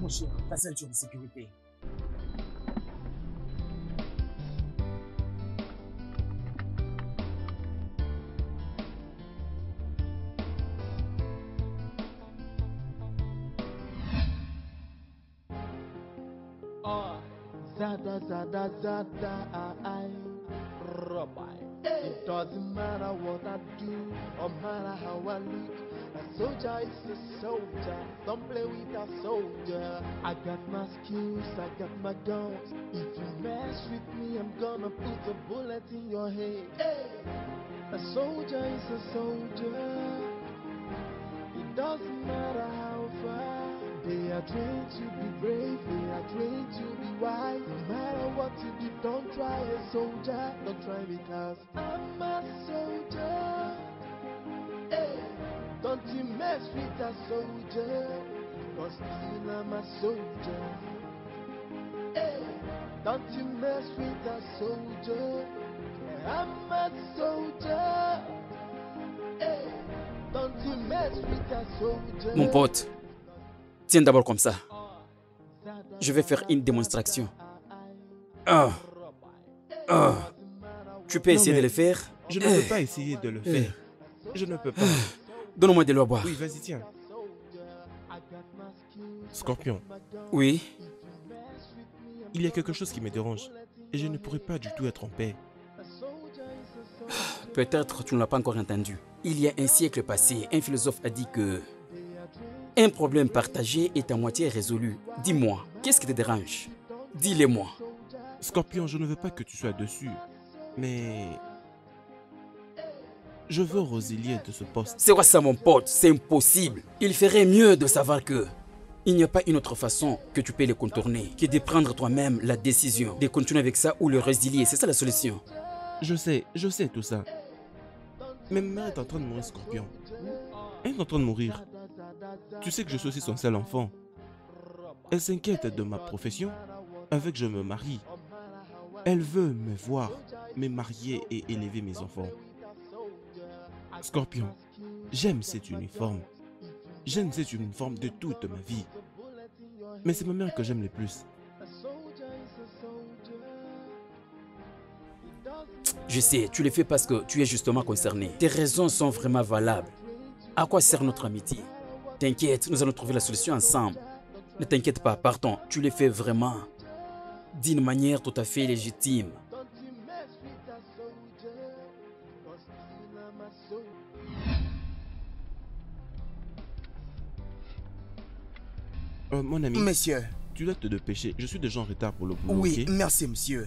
mon cher, ta ceinture de sécurité. Zada, zada, zada, Rabbi. It doesn't matter what I do, or matter how I look. A soldier is a soldier, don't play with a soldier. I got my skills, I got my guns. If you mess with me, I'm gonna put a bullet in your head. Hey! A soldier is a soldier. It doesn't matter how far. They are trained to be brave, they are trained to be wise. No matter what you do, don't try a soldier. Don't try because I'm a soldier. Hey, don't you mess with a soldier, cause still I'm a soldier. Hey, don't you mess with a soldier. I'm a soldier. Hey, don't you mess with a soldier. Mon pote, tiens d'abord comme ça. Je vais faire une démonstration. Tu peux essayer de le faire? Je ne peux pas essayer de le faire. Je ne peux pas. Donne-moi de l'eau à boire. Oui, vas-y, tiens. Scorpion, Oui, il y a quelque chose qui me dérange et je ne pourrais pas du tout être en paix. peut-être tu ne l'as pas encore entendu. Il y a un siècle passé, un philosophe a dit que un problème partagé est à moitié résolu. Dis-moi, qu'est-ce qui te dérange? Dis-le-moi. Scorpion, je ne veux pas que tu sois dessus, mais je veux résilier de ce poste. C'est quoi ça, mon pote? C'est impossible. Il ferait mieux de savoir que il n'y a pas une autre façon que tu peux le contourner que de prendre toi-même la décision de continuer avec ça ou le résilier. C'est ça la solution. Je sais tout ça. Mais ma mère est en train de mourir, Scorpion. Elle est en train de mourir. Tu sais que je suis aussi son seul enfant. Elle s'inquiète de ma profession avec je me marie. Elle veut me voir, me marier et élever mes enfants. Scorpion, j'aime cet uniforme. J'aime cet uniforme de toute ma vie. Mais c'est ma mère que j'aime le plus. Je sais, tu le fais parce que tu es justement concerné. Tes raisons sont vraiment valables. À quoi sert notre amitié? T'inquiète, nous allons trouver la solution ensemble. Ne t'inquiète pas, pardon, tu le fais vraiment d'une manière tout à fait légitime. Mon ami, Monsieur, tu dois te dépêcher. Je suis déjà en retard pour le boulot, oui, ok? merci monsieur.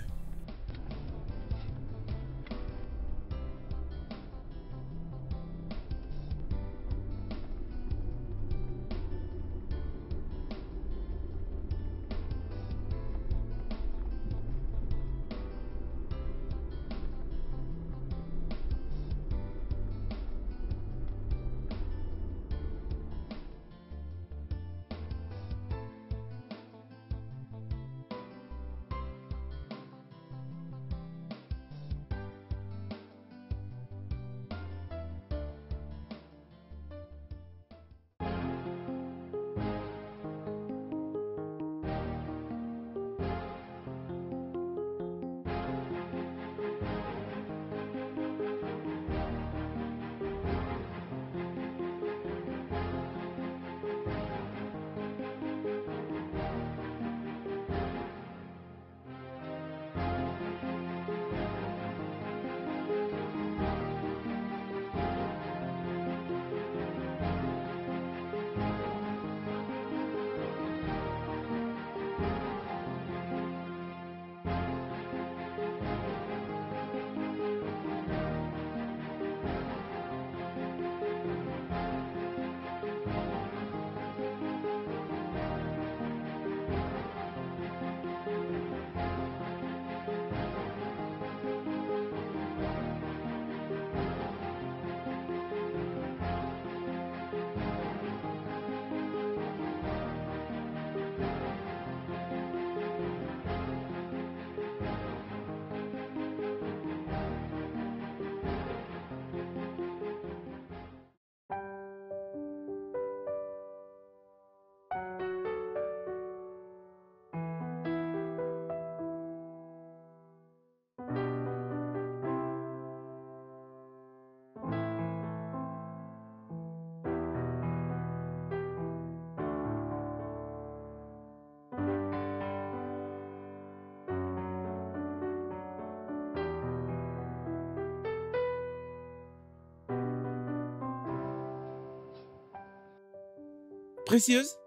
Précieuse?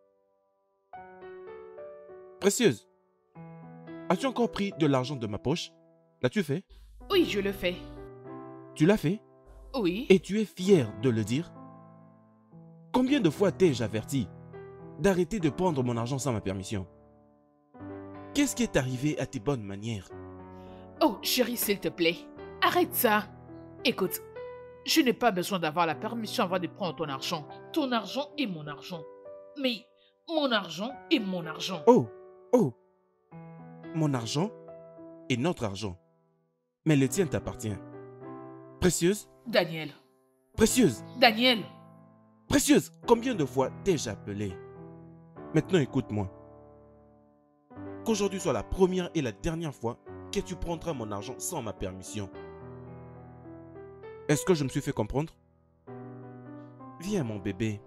Précieuse, as-tu encore pris de l'argent de ma poche? L'as-tu fait? Oui, je le fais. Tu l'as fait? Oui. Et tu es fier de le dire? Combien de fois t'ai-je averti d'arrêter de prendre mon argent sans ma permission? Qu'est-ce qui est arrivé à tes bonnes manières? Oh, chérie, s'il te plaît, arrête ça. Écoute, je n'ai pas besoin d'avoir la permission avant de prendre ton argent. Ton argent est mon argent. Mais mon argent est mon argent. Oh, oh, mon argent est notre argent, mais le tien t'appartient. Précieuse, Daniel, précieuse, Daniel, précieuse, combien de fois t'ai-je appelé? Maintenant écoute-moi. Qu'aujourd'hui soit la première et la dernière fois que tu prendras mon argent sans ma permission. Est-ce que je me suis fait comprendre? Viens mon bébé.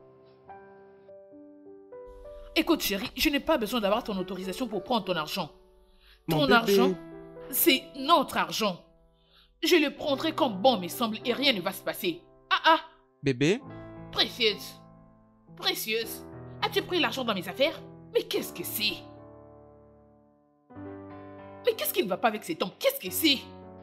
écoute chérie, je n'ai pas besoin d'avoir ton autorisation pour prendre ton argent. Mon Ton bébé. argent, c'est notre argent. Je le prendrai comme bon me semble et rien ne va se passer. Ah ah, Bébé, précieuse, précieuse, as-tu pris l'argent dans mes affaires? Mais qu'est-ce que c'est? Mais qu'est-ce qui ne va pas avec cet homme? Qu'est-ce que c'est?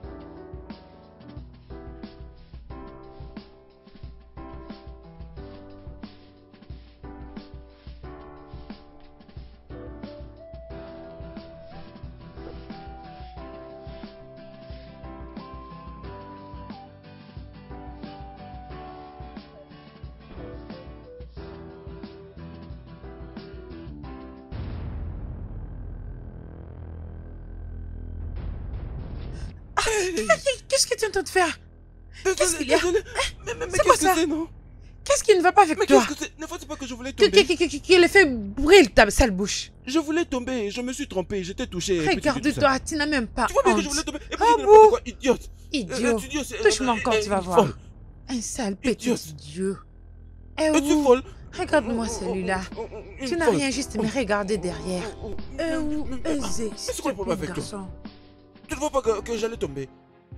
Qu'est-ce que tu es en train de faire? Qu'est-ce qu'il y a? désolé. Mais C'est quoi qu'est-ce ça? que c'est, non? Qu'est-ce qui ne va pas avec Mais toi? qu'est-ce que c'est? Ne faut-il pas que je voulais tomber? Qui le fait brûler ta sale bouche? Je voulais tomber, je me suis trompé, j'étais touché. petit, tout ça. Regarde-toi, tu n'as même pas Tu vois bien que je honte. voulais tomber. Et puis, Ah tu dis n'importe bon? quoi, idiote. Idiot. Tu dis, c'est- Touche-moi encore, tu vas une voir. folle. Un sale petit Idiote. idiot. Eh Es-tu où? folle? Regarde-moi celui-là. Une Tu n'as folle. rien, juste me regarder derrière. Où? Aisé, c'est s'il quoi te le problème plaît, avec toi? garçon. Tu ne vois pas que j'allais tomber?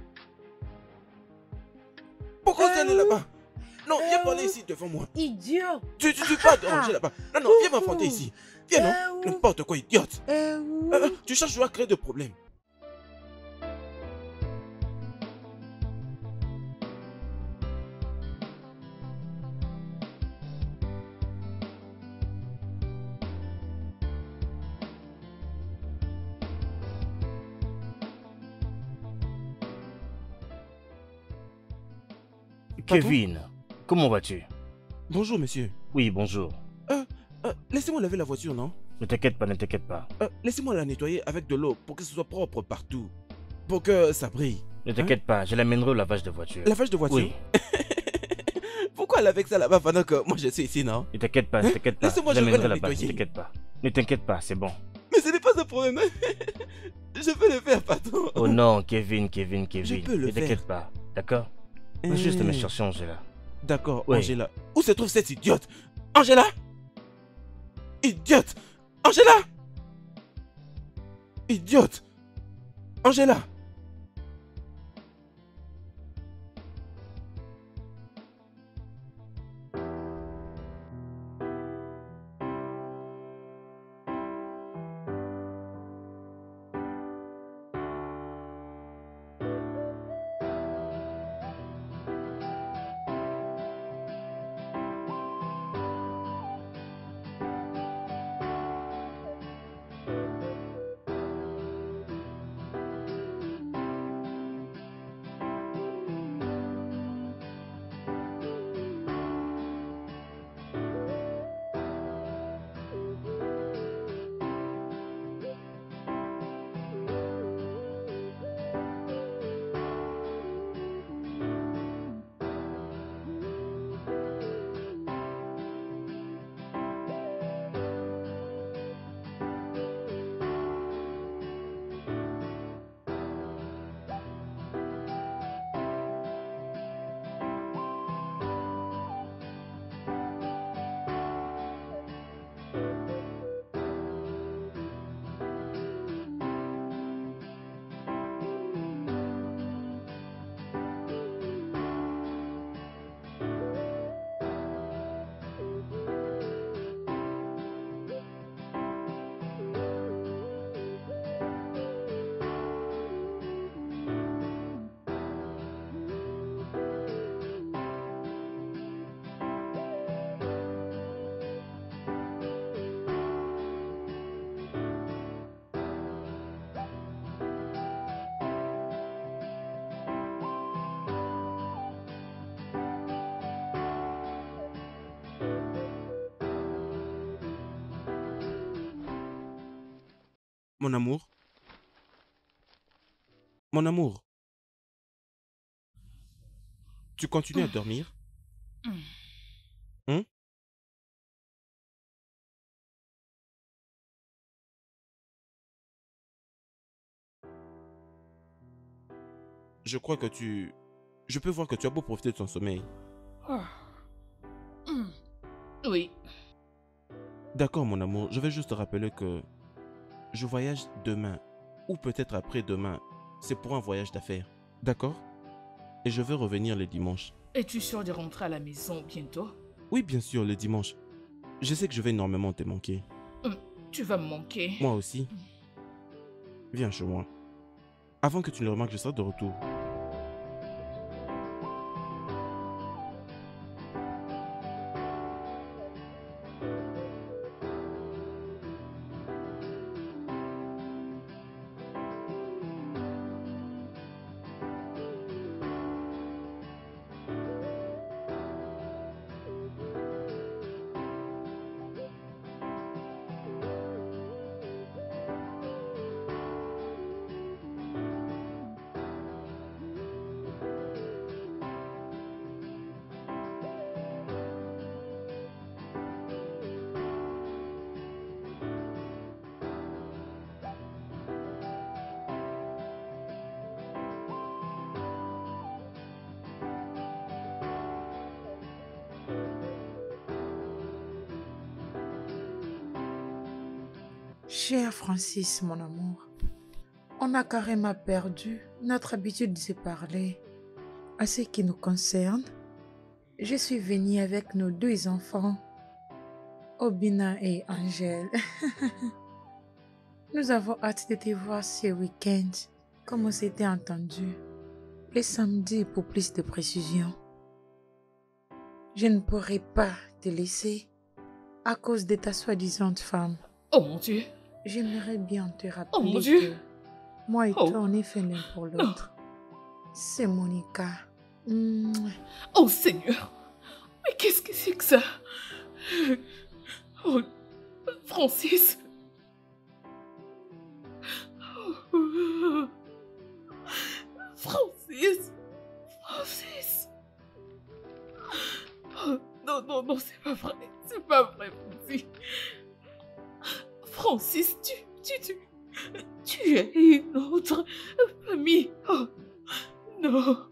Pourquoi tu es allé là-bas? Non, viens parler ici devant moi. Idiot. Tu vas ranger là-bas. Non, non, viens m'affronter ici. Viens, non? N'importe quoi, idiote. Où? Tu cherches à créer de problèmes. Kevin, comment vas-tu? Bonjour, monsieur. Oui, bonjour. Laissez-moi laver la voiture, non? Ne t'inquiète pas, ne t'inquiète pas. Laissez-moi la nettoyer avec de l'eau pour que ce soit propre partout. Pour que ça brille. Ne t'inquiète pas, je l'amènerai au lavage de voiture. Lavage de voiture? Oui. Pourquoi elle avec ça là-bas pendant que moi je suis ici, non? Ne t'inquiète pas, ne t'inquiète pas. Laissez-moi, Je je vais l'amènerai la là-bas, ne nettoyer. t'inquiète pas. Ne t'inquiète pas, c'est bon. Mais ce n'est pas un problème. Je peux le faire, patron. Oh non, Kevin. peux le Ne t'inquiète pas, d'accord? Va juste me chercher Angela. D'accord, Oui. Angela. Où se trouve cette idiote? Angela? Idiote! Angela! Idiote! Angela! Mon amour, mon amour, tu continues à dormir? Hein? Je crois que tu... Je peux voir que tu as beau profiter de ton sommeil. Ah. Hmm. Oui. D'accord, mon amour, je vais juste te rappeler que je voyage demain, ou peut-être après-demain. C'est pour un voyage d'affaires. D'accord? Et je vais revenir le dimanche. Es-tu sûr de rentrer à la maison bientôt? Oui, bien sûr, le dimanche. Je sais que je vais énormément te manquer. Hmm. Tu vas me manquer. Moi aussi. Viens chez moi. Avant que tu ne le remarques, je serai de retour. Cher Francis, mon amour, on a carrément perdu notre habitude de se parler. À ce qui nous concerne, je suis venue avec nos deux enfants, Obina et Angèle. Nous avons hâte de te voir ce week-end, comme on s'était entendu. Le samedi pour plus de précision. Je ne pourrai pas te laisser à cause de ta soi-disant femme. Oh mon Dieu. J'aimerais bien te Oh mon rappeler Dieu. que moi et Oh. toi, on est fait l'un pour l'autre. C'est Monica. Mouah. Oh Seigneur. Mais qu'est-ce que c'est que ça? Oh, Francis. Oh. Francis. Francis. Oh, non, non, non, c'est pas vrai. C'est pas vrai, Francis. Francis, tu es une autre famille. Oh, non.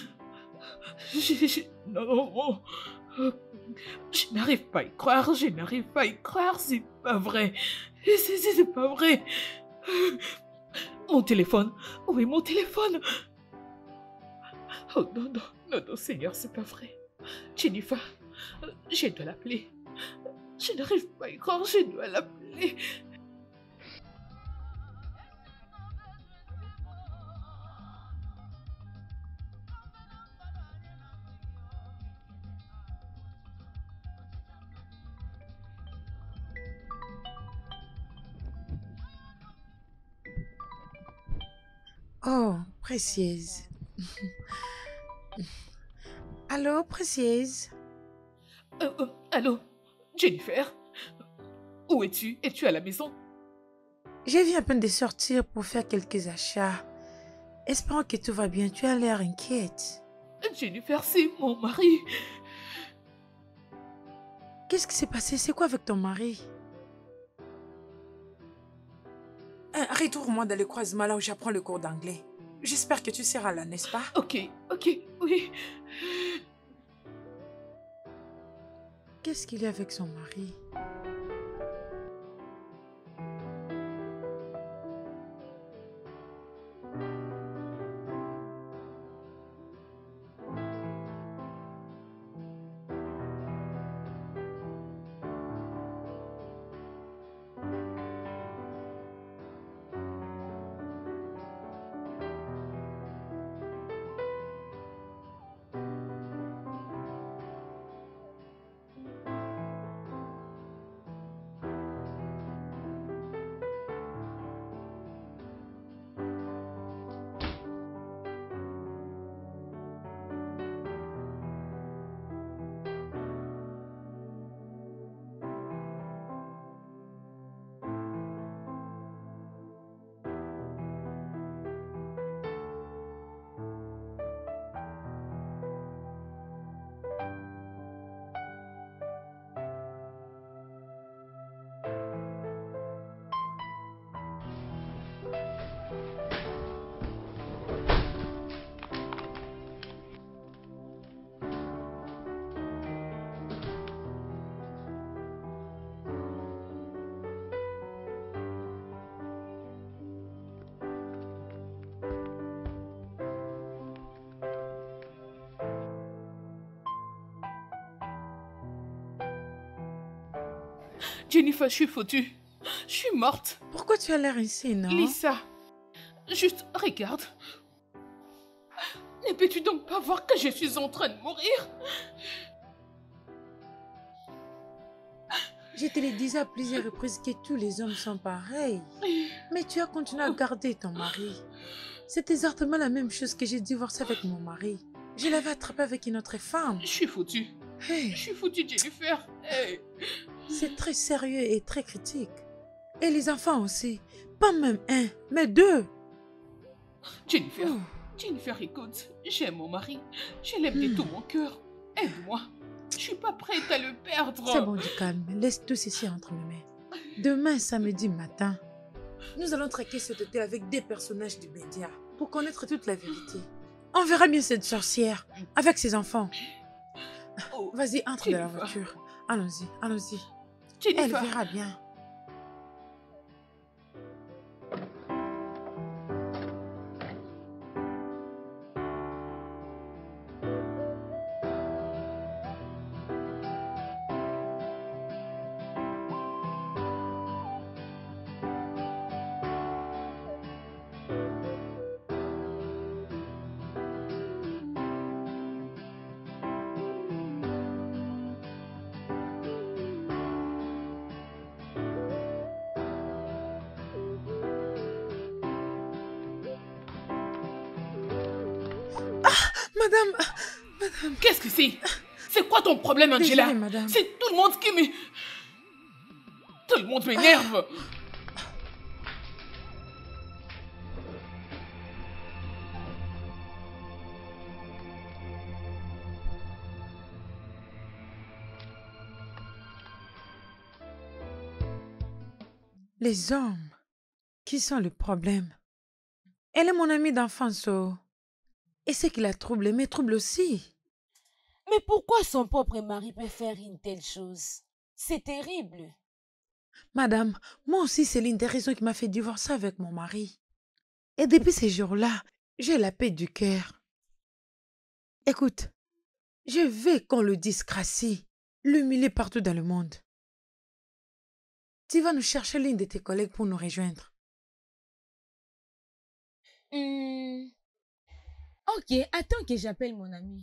Non. Je n'arrive pas à y croire, je n'arrive pas à y croire, c'est pas vrai. C'est pas vrai. Mon téléphone, où est mon téléphone? Oh non, Seigneur, c'est pas vrai. Jennifer, je dois l'appeler. Je n'arrive pas à y croire, je dois l'appeler. Oh, précieuse. Allô, précieuse. Allô, Jennifer? Où es-tu? Es-tu à la maison? Je viens à peine de sortir pour faire quelques achats. Espérons que tout va bien. Tu as l'air inquiète. Jennifer, c'est mon mari. Qu'est-ce qui s'est passé? C'est quoi avec ton mari? Retourne-moi dans le croisement là où j'apprends le cours d'anglais. J'espère que tu seras là, n'est-ce pas? Ok, oui. Qu'est-ce qu'il y a avec son mari? Jennifer, je suis foutue. Je suis morte. Pourquoi tu as l'air ici, non? Lisa, juste regarde. Ne peux-tu donc pas voir que je suis en train de mourir? Je te l'ai dit à plusieurs reprises que tous les hommes sont pareils. Mais tu as continué à garder ton mari. C'est exactement la même chose que j'ai divorcé avec mon mari. Je l'avais attrapé avec une autre femme. Je suis foutue. Hey, Je suis foutue, Jennifer. Hey. c'est très sérieux et très critique. Et les enfants aussi. Pas même un, mais deux. Jennifer, Oh. Jennifer, écoute. J'aime mon mari. Je l'aime de tout mon cœur. Aide-moi. Je suis pas prête à le perdre. C'est bon, du calme. Laisse tout ceci entre mes mains. Demain, samedi matin, nous allons traquer cet hôtel avec des personnages du média pour connaître toute la vérité. On verra bien cette sorcière avec ses enfants. Oh, Vas-y, entre dans la Jennifer. voiture. Allons-y, allons-y. Elle Jennifer. verra bien. Madame, Qu'est-ce que c'est? C'est quoi ton problème, Angela? désolée, madame. C'est tout le monde qui me... Tout le monde m'énerve. Les hommes, qui sont le problème? Elle est mon amie d'enfance, oh. Et ce qui la trouble me trouble aussi. Mais pourquoi son propre mari peut faire une telle chose? C'est terrible. Madame, moi aussi, c'est l'une des raisons qui m'a fait divorcer avec mon mari. Et depuis ces jours-là, j'ai la paix du cœur. Écoute, je veux qu'on le disgracie, l'humilier partout dans le monde. Tu vas nous chercher l'une de tes collègues pour nous rejoindre. Ok, attends que j'appelle mon ami.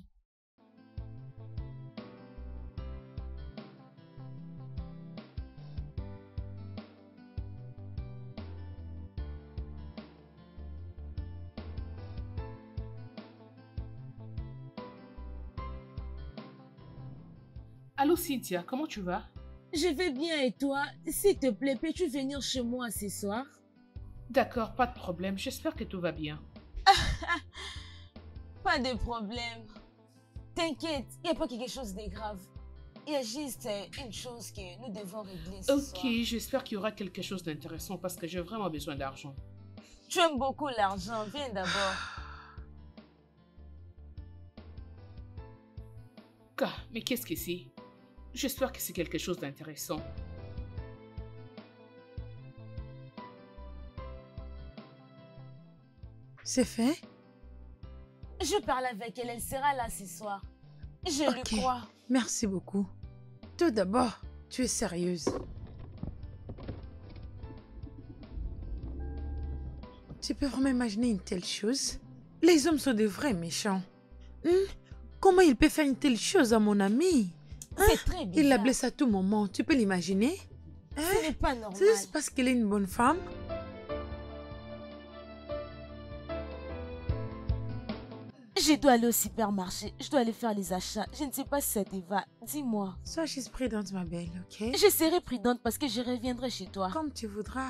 Allô, Cynthia, comment tu vas? Je vais bien et toi? S'il te plaît, peux-tu venir chez moi ce soir? D'accord, pas de problème. J'espère que tout va bien. Pas de problème. T'inquiète, il n'y a pas quelque chose de grave. Il y a juste une chose que nous devons régler ce soir. Ok, j'espère qu'il y aura quelque chose d'intéressant parce que j'ai vraiment besoin d'argent. Tu aimes beaucoup l'argent, viens d'abord. Mais qu'est-ce que c'est? J'espère que c'est quelque chose d'intéressant. C'est fait? Je parle avec elle, elle sera là ce soir. Je Ok. lui crois. Merci beaucoup. Tout d'abord, tu es sérieuse. Tu peux vraiment imaginer une telle chose? Les hommes sont de vrais méchants. Comment il peut faire une telle chose à mon ami? C'est très bizarre. Il la blesse à tout moment. Tu peux l'imaginer? Ce n'est pas normal. C'est juste parce qu'elle est une bonne femme? Je dois aller au supermarché. Je dois aller faire les achats. Je ne sais pas si ça te va. Dis-moi. Sois juste prudente, ma belle, ok? Je serai prudente parce que je reviendrai chez toi. Comme tu voudras.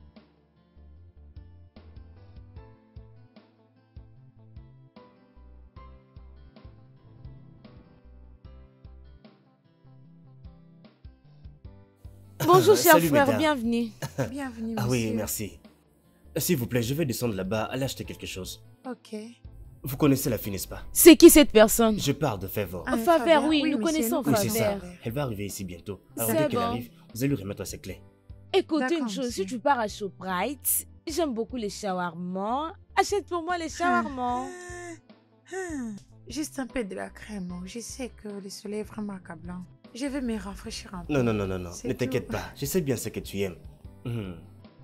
Bonjour, cher Salut, frère. mesdames. Bienvenue. Bienvenue, Ah monsieur. oui, merci. S'il vous plaît, je vais descendre là-bas, aller acheter quelque chose. Ok. Vous connaissez la fille, n'est-ce pas? C'est qui cette personne? Je pars de Favor. Ah, Faveur, oui, nous monsieur, connaissons Oui, c'est ça. Faveur. Elle va arriver ici bientôt. Alors C'est dès qu'elle bon. arrive, vous allez lui remettre ses clés. Écoute D'accord, une chose, monsieur. si tu pars à Shoprite, j'aime beaucoup les shawarma. Achète pour moi les shawarma. Juste un peu de la crème. Je sais que le soleil est vraiment accablant. Je vais me rafraîchir un peu. Non, non, non, non, non. C'est Ne t'inquiète tout. pas. Je sais bien ce que tu aimes. Mhm.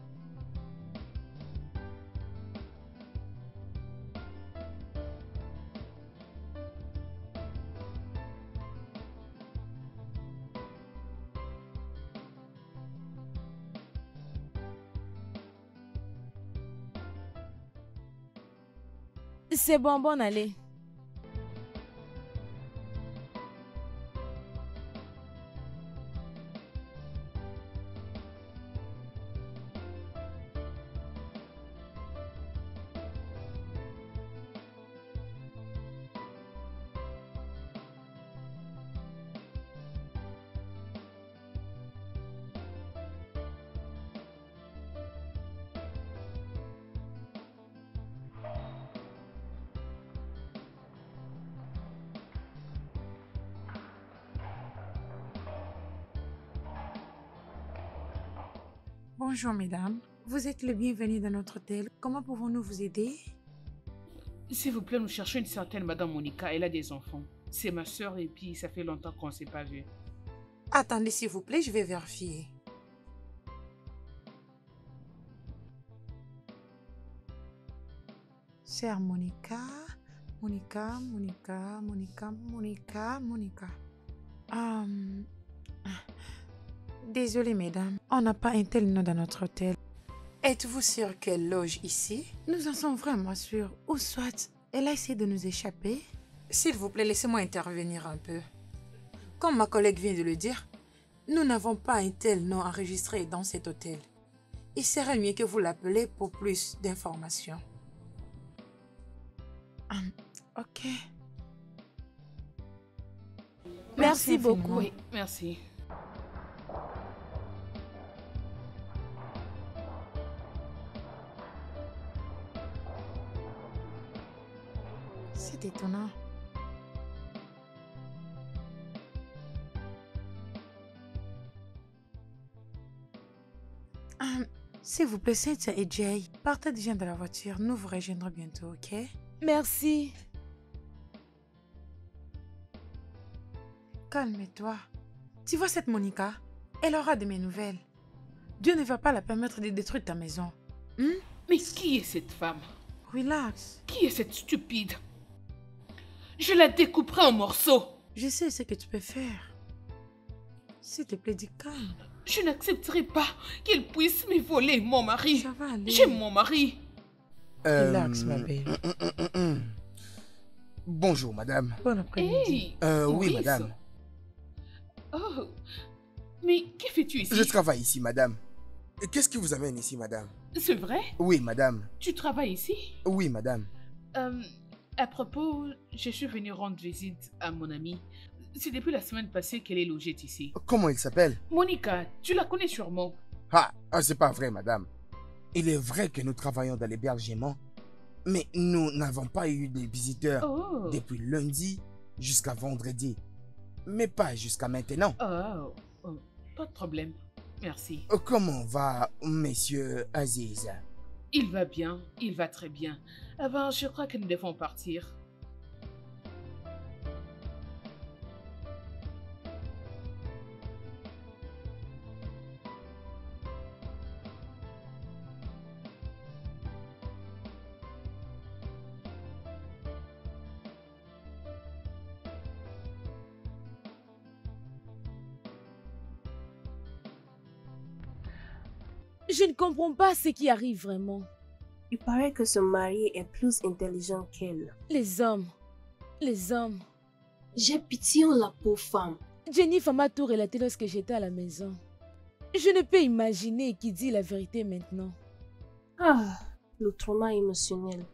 C'est bon, bon, allez. Bonjour mesdames, vous êtes les bienvenus dans notre hôtel. Comment pouvons-nous vous aider? S'il vous plaît, nous cherchons une certaine Madame Monica. Elle a des enfants. C'est ma soeur et puis ça fait longtemps qu'on ne s'est pas vu. Attendez s'il vous plaît, je vais vérifier. Chère Monica, Monica. Désolée mesdames, on n'a pas un tel nom dans notre hôtel. Êtes-vous sûre qu'elle loge ici? Nous en sommes vraiment sûrs. Ou soit, elle a essayé de nous échapper. S'il vous plaît, laissez-moi intervenir un peu. Comme ma collègue vient de le dire, nous n'avons pas un tel nom enregistré dans cet hôtel. Il serait mieux que vous l'appelez pour plus d'informations. Ok. Merci infiniment. beaucoup. Oui, merci. C'est étonnant. S'il vous plaît, Cynthia et Jay, partez déjà de la voiture. Nous vous rejoindrons bientôt, ok? Merci. Calme-toi. Tu vois cette Monica? Elle aura de mes nouvelles. Dieu ne va pas la permettre de détruire ta maison. Mais qui est cette femme? Relax. Qui est cette stupide? Je la découperai en morceaux. Je sais ce que tu peux faire. S'il te plaît, dis calme. Je n'accepterai pas qu'elle puisse me voler mon mari. Ça va aller. J'aime mon mari. Relax, ma belle. Bonjour, madame. Bon après-midi. Hey, Oui, Maurice. madame. Oh, mais que fais-tu ici? Je travaille ici, madame. Et qu'est-ce qui vous amène ici, madame? C'est vrai? Oui, madame. Tu travailles ici? Oui, madame. À propos, je suis venue rendre visite à mon amie. C'est depuis la semaine passée qu'elle est logée ici. Comment il s'appelle? Monica, tu la connais sûrement. C'est pas vrai, madame. Il est vrai que nous travaillons dans l'hébergement, mais nous n'avons pas eu de visiteurs Oh. depuis lundi jusqu'à vendredi. Mais pas jusqu'à maintenant. Oh, pas de problème. Merci. Comment va monsieur Aziz? Il va bien, il va très bien. Avant, je crois que nous devons partir. Je ne comprends pas ce qui arrive vraiment. Il paraît que son mari est plus intelligent qu'elle. Les hommes. J'ai pitié en la pauvre femme. Jennifer m'a tout relaté lorsque j'étais à la maison. Je ne peux imaginer qui dit la vérité maintenant. Le trauma émotionnel.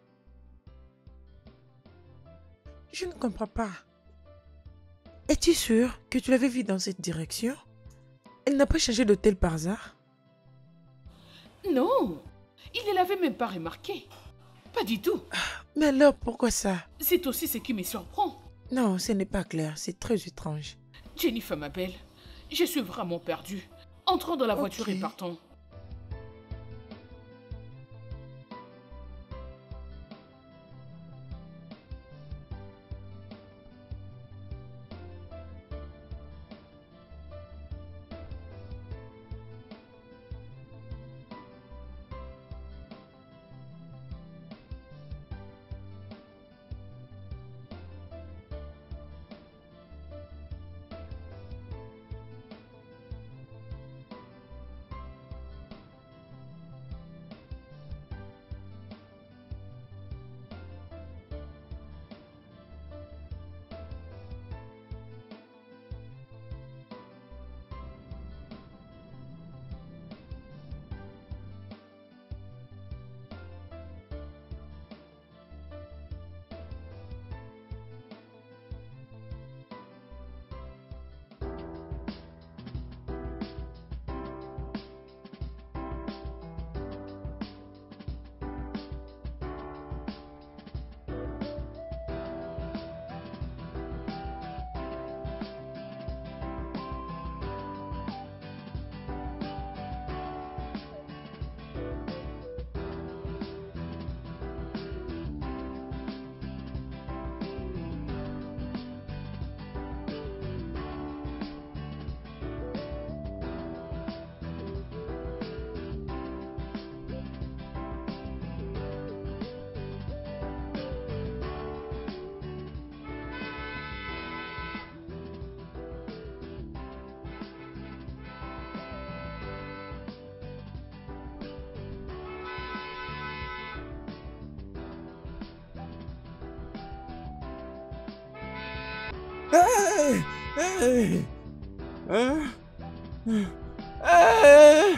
Je ne comprends pas. Es-tu sûr que tu l'avais vue dans cette direction? Elle n'a pas changé d'hôtel par hasard? Non, il ne l'avait même pas remarqué. Pas du tout. Mais alors, pourquoi ça? C'est aussi ce qui me surprend. Non, ce n'est pas clair. C'est très étrange. Jennifer, ma belle, je suis vraiment perdue. Entrons dans la voiture Ok. et partons. Hey! Hey! Hein? Hey!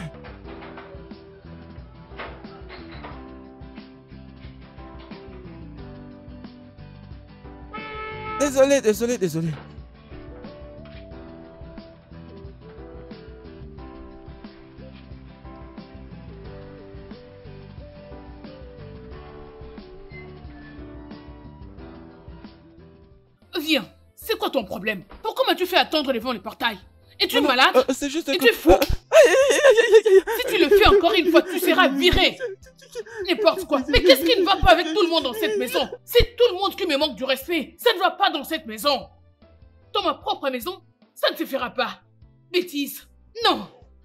Désolé. Viens, c'est quoi ton problème? Pourquoi m'as-tu fait attendre devant le portail? Es-tu malade? C'est juste que... Es-tu fou? Si tu le fais encore une fois, tu seras viré. N'importe quoi. Mais qu'est-ce qui ne va pas avec tout le monde dans cette maison? C'est tout le monde qui me manque du respect. Ça ne va pas dans cette maison. Dans ma propre maison, ça ne se fera pas. Bêtise. Non.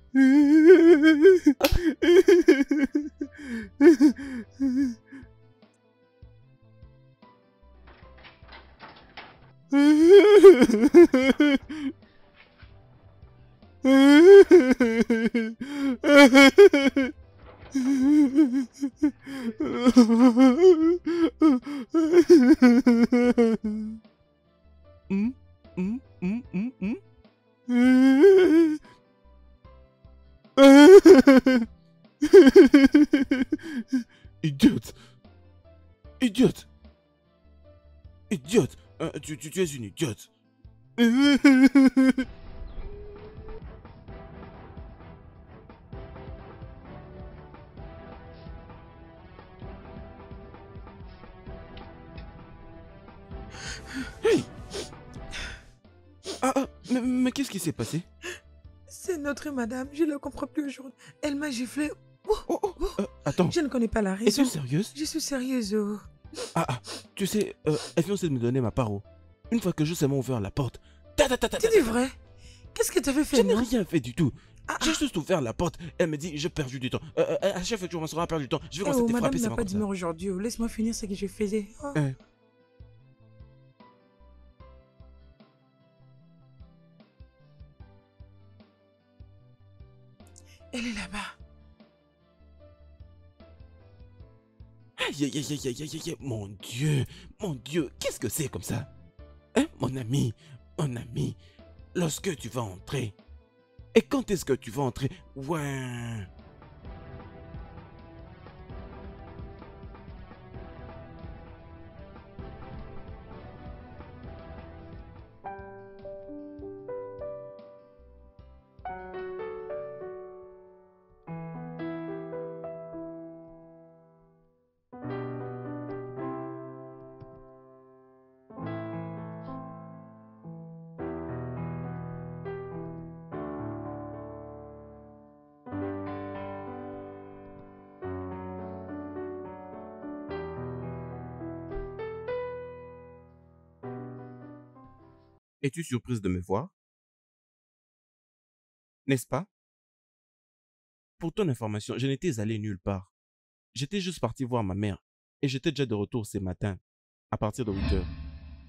Idiote. Tu es une idiote. Hey! Mais qu'est-ce qui s'est passé? C'est notre madame, je ne le comprends plus aujourd'hui. Elle m'a giflé. Attends. Je ne connais pas la raison. Es-tu sérieuse? Je suis sérieuse. Tu sais, elle vient aussi de me donner ma part. Une fois que je sais ouvert la porte. Tu dis vrai? Qu'est-ce que tu avais fait? Je n'ai rien fait du tout. J'ai juste ouvert la porte. Elle me dit, j'ai perdu du temps. À chaque fois que tu m'en perdu du temps, je vais commencer à te frapper. Madame n'a pas d'humeur aujourd'hui. Laisse-moi finir ce que je faisais. Elle est là-bas. Aïe, mon Dieu, qu'est-ce que c'est comme ça? Hein, mon ami, lorsque tu vas entrer. Et quand est-ce que tu vas entrer? Ouais. Es-tu surprise de me voir? N'est-ce pas? Pour ton information, je n'étais allé nulle part. J'étais juste parti voir ma mère et j'étais déjà de retour ce matin, à partir de 8 heures.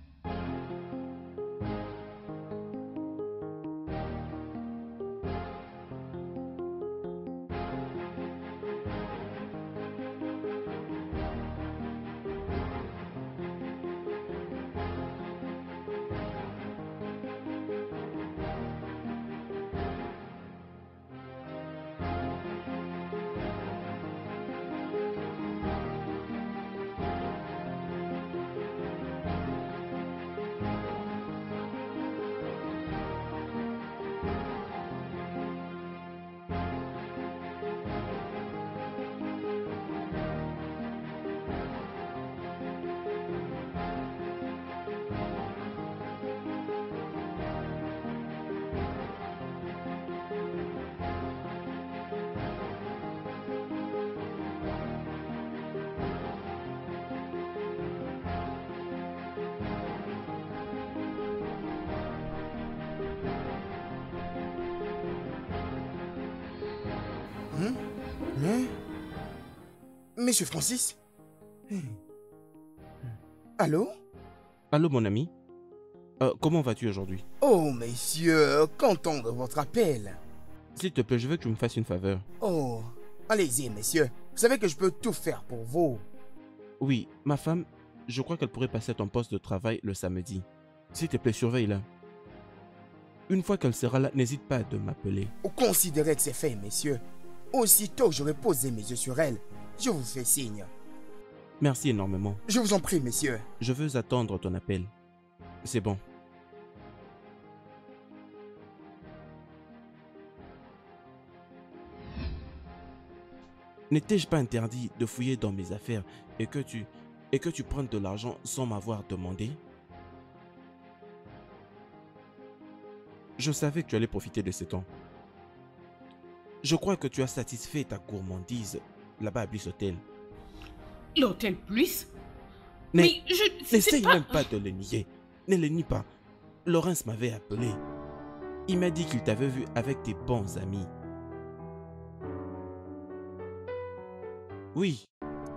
Monsieur Francis? Allô? Allô, mon ami? Comment vas-tu aujourd'hui? Oh, messieurs, content de votre appel. S'il te plaît, je veux que tu me fasses une faveur. Oh, allez-y, messieurs. Vous savez que je peux tout faire pour vous. Oui, ma femme, je crois qu'elle pourrait passer à ton poste de travail le samedi. S'il te plaît, surveille-la. Une fois qu'elle sera là, n'hésite pas de m'appeler. Considérez que c'est fait, messieurs. Aussitôt que j'aurai posé mes yeux sur elle, je vous fais signe. Merci énormément. Je vous en prie, messieurs. Je veux attendre ton appel. C'est bon. N'étais-je pas interdit de fouiller dans mes affaires et que tu prennes de l'argent sans m'avoir demandé? Je savais que tu allais profiter de ce temps. Je crois que tu as satisfait ta gourmandise là-bas à Bliss Hotel. L'hôtel Bliss? Mais Mais je... n'essaye pas... même pas de le nier. Ne le nie pas. Lawrence m'avait appelé. Il m'a dit qu'il t'avait vu avec tes bons amis. Oui.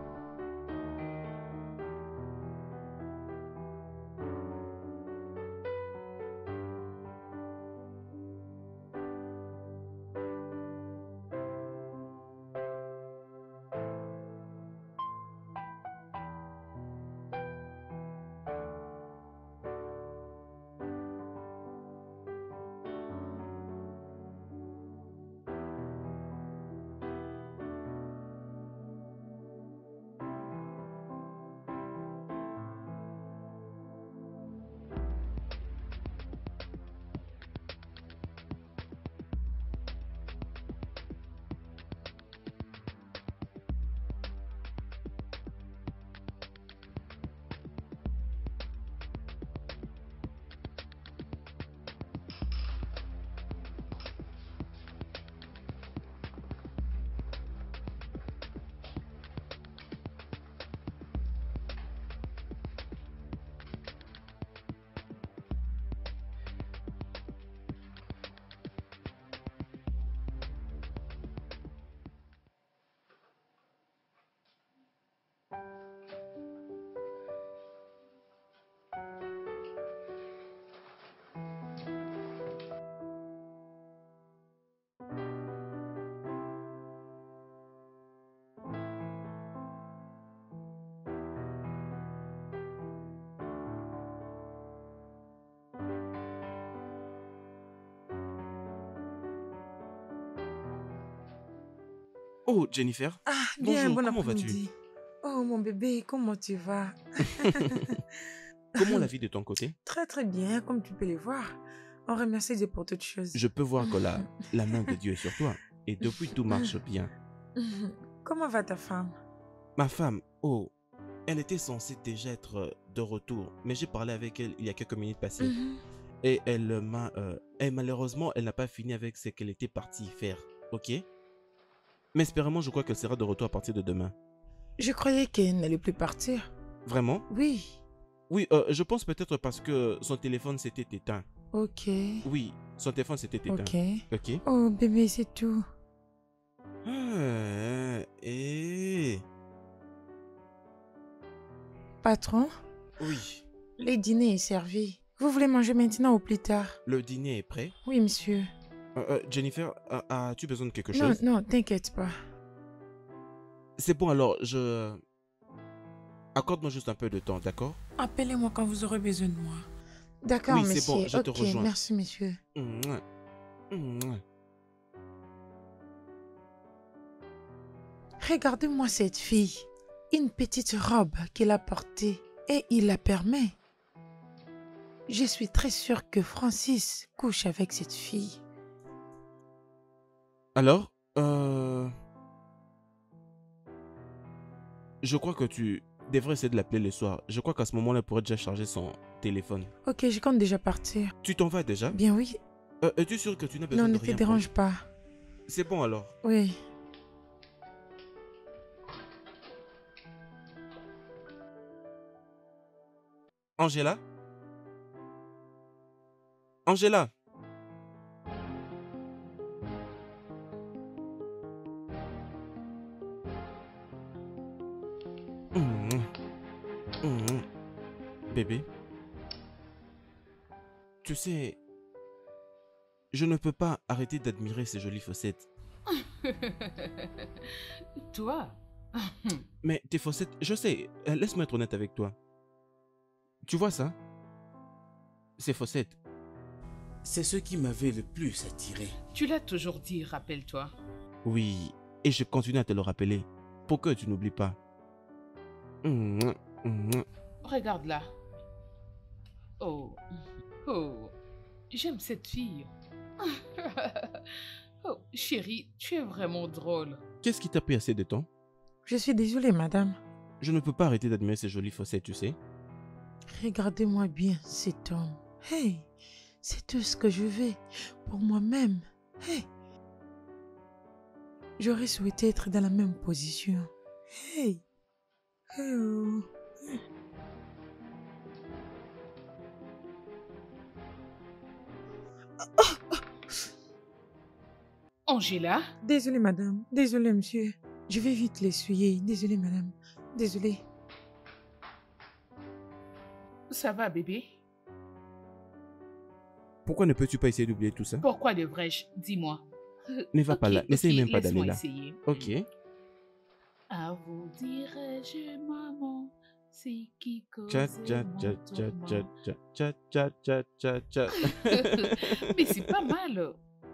Oh, Jennifer. Ah, bien, Bonjour, bon comment vas-tu? après-midi. Oh, mon bébé, comment tu vas? Comment la vie de ton côté? Très, très bien, comme tu peux le voir. On remercie Dieu pour toutes choses. Je peux voir que la main de Dieu est sur toi. Et depuis, tout marche bien. Comment va ta femme? Ma femme, oh, elle était censée déjà être de retour. Mais j'ai parlé avec elle il y a quelques minutes passées. Et elle m'a... et malheureusement, elle n'a pas fini avec ce qu'elle était partie faire. Ok? Mais espérément, je crois qu'elle sera de retour à partir de demain. Je croyais qu'elle n'allait plus partir. Vraiment? Oui. Oui, je pense peut-être parce que son téléphone s'était éteint. Ok. Oui, son téléphone s'était éteint. Ok. Ok. Oh, bébé, c'est tout. Patron? Oui. Le dîner est servi. Vous voulez manger maintenant ou plus tard? Le dîner est prêt? Oui, monsieur. Jennifer, as-tu besoin de quelque Non, chose? non, t'inquiète pas. C'est bon alors, accorde-moi juste un peu de temps, d'accord? Appelez-moi quand vous aurez besoin de moi. D'accord, Oui, monsieur. c'est bon, je te Ok, rejoins. merci, monsieur. Mouah. Mouah. Regardez-moi cette fille. Une petite robe qu'il a portée et il la permet. Je suis très sûre que Francis couche avec cette fille. Alors, je crois que tu devrais essayer de l'appeler le soir. Je crois qu'à ce moment-là, elle pourrait déjà charger son téléphone. Ok, je compte déjà partir. Tu t'en vas déjà? Bien oui. Es-tu sûr que tu n'as besoin Non, de ne rien te dérange prendre? pas. C'est bon alors. Oui. Angela? Angela? Bébé, tu sais, je ne peux pas arrêter d'admirer ces jolies fossettes. Toi? Mais tes fossettes, je sais, laisse-moi être honnête avec toi. Tu vois ça? c'est Fossette. C'est ce qui m'avait le plus attiré. Tu l'as toujours dit, rappelle-toi. Oui, et je continue à te le rappeler pour que tu n'oublies pas. Regarde là. Oh, oh, j'aime cette fille. Oh, chérie, tu es vraiment drôle. Qu'est-ce qui t'a pris assez de temps? Je suis désolée, madame. Je ne peux pas arrêter d'admirer ces jolies Fossettes, tu sais. Regardez-moi bien cet homme. Hey, c'est tout ce que je veux pour moi-même. Hey, j'aurais souhaité être dans la même position. Hey, hey, oh. Angela? Désolée, madame. Désolée, monsieur. Je vais vite l'essuyer. Désolée, madame. Désolée. Ça va, bébé? Pourquoi ne peux-tu pas essayer d'oublier tout ça? Pourquoi devrais-je? Dis-moi. Ne va pas là. N'essaye même pas d'aller laisse-moi là. essayer. Ok. À vous dirais-je, maman, c'est qui cause Tcha, tcha, tcha, tcha, tcha, tcha, tcha, tcha, tcha, tcha. Mais c'est pas mal.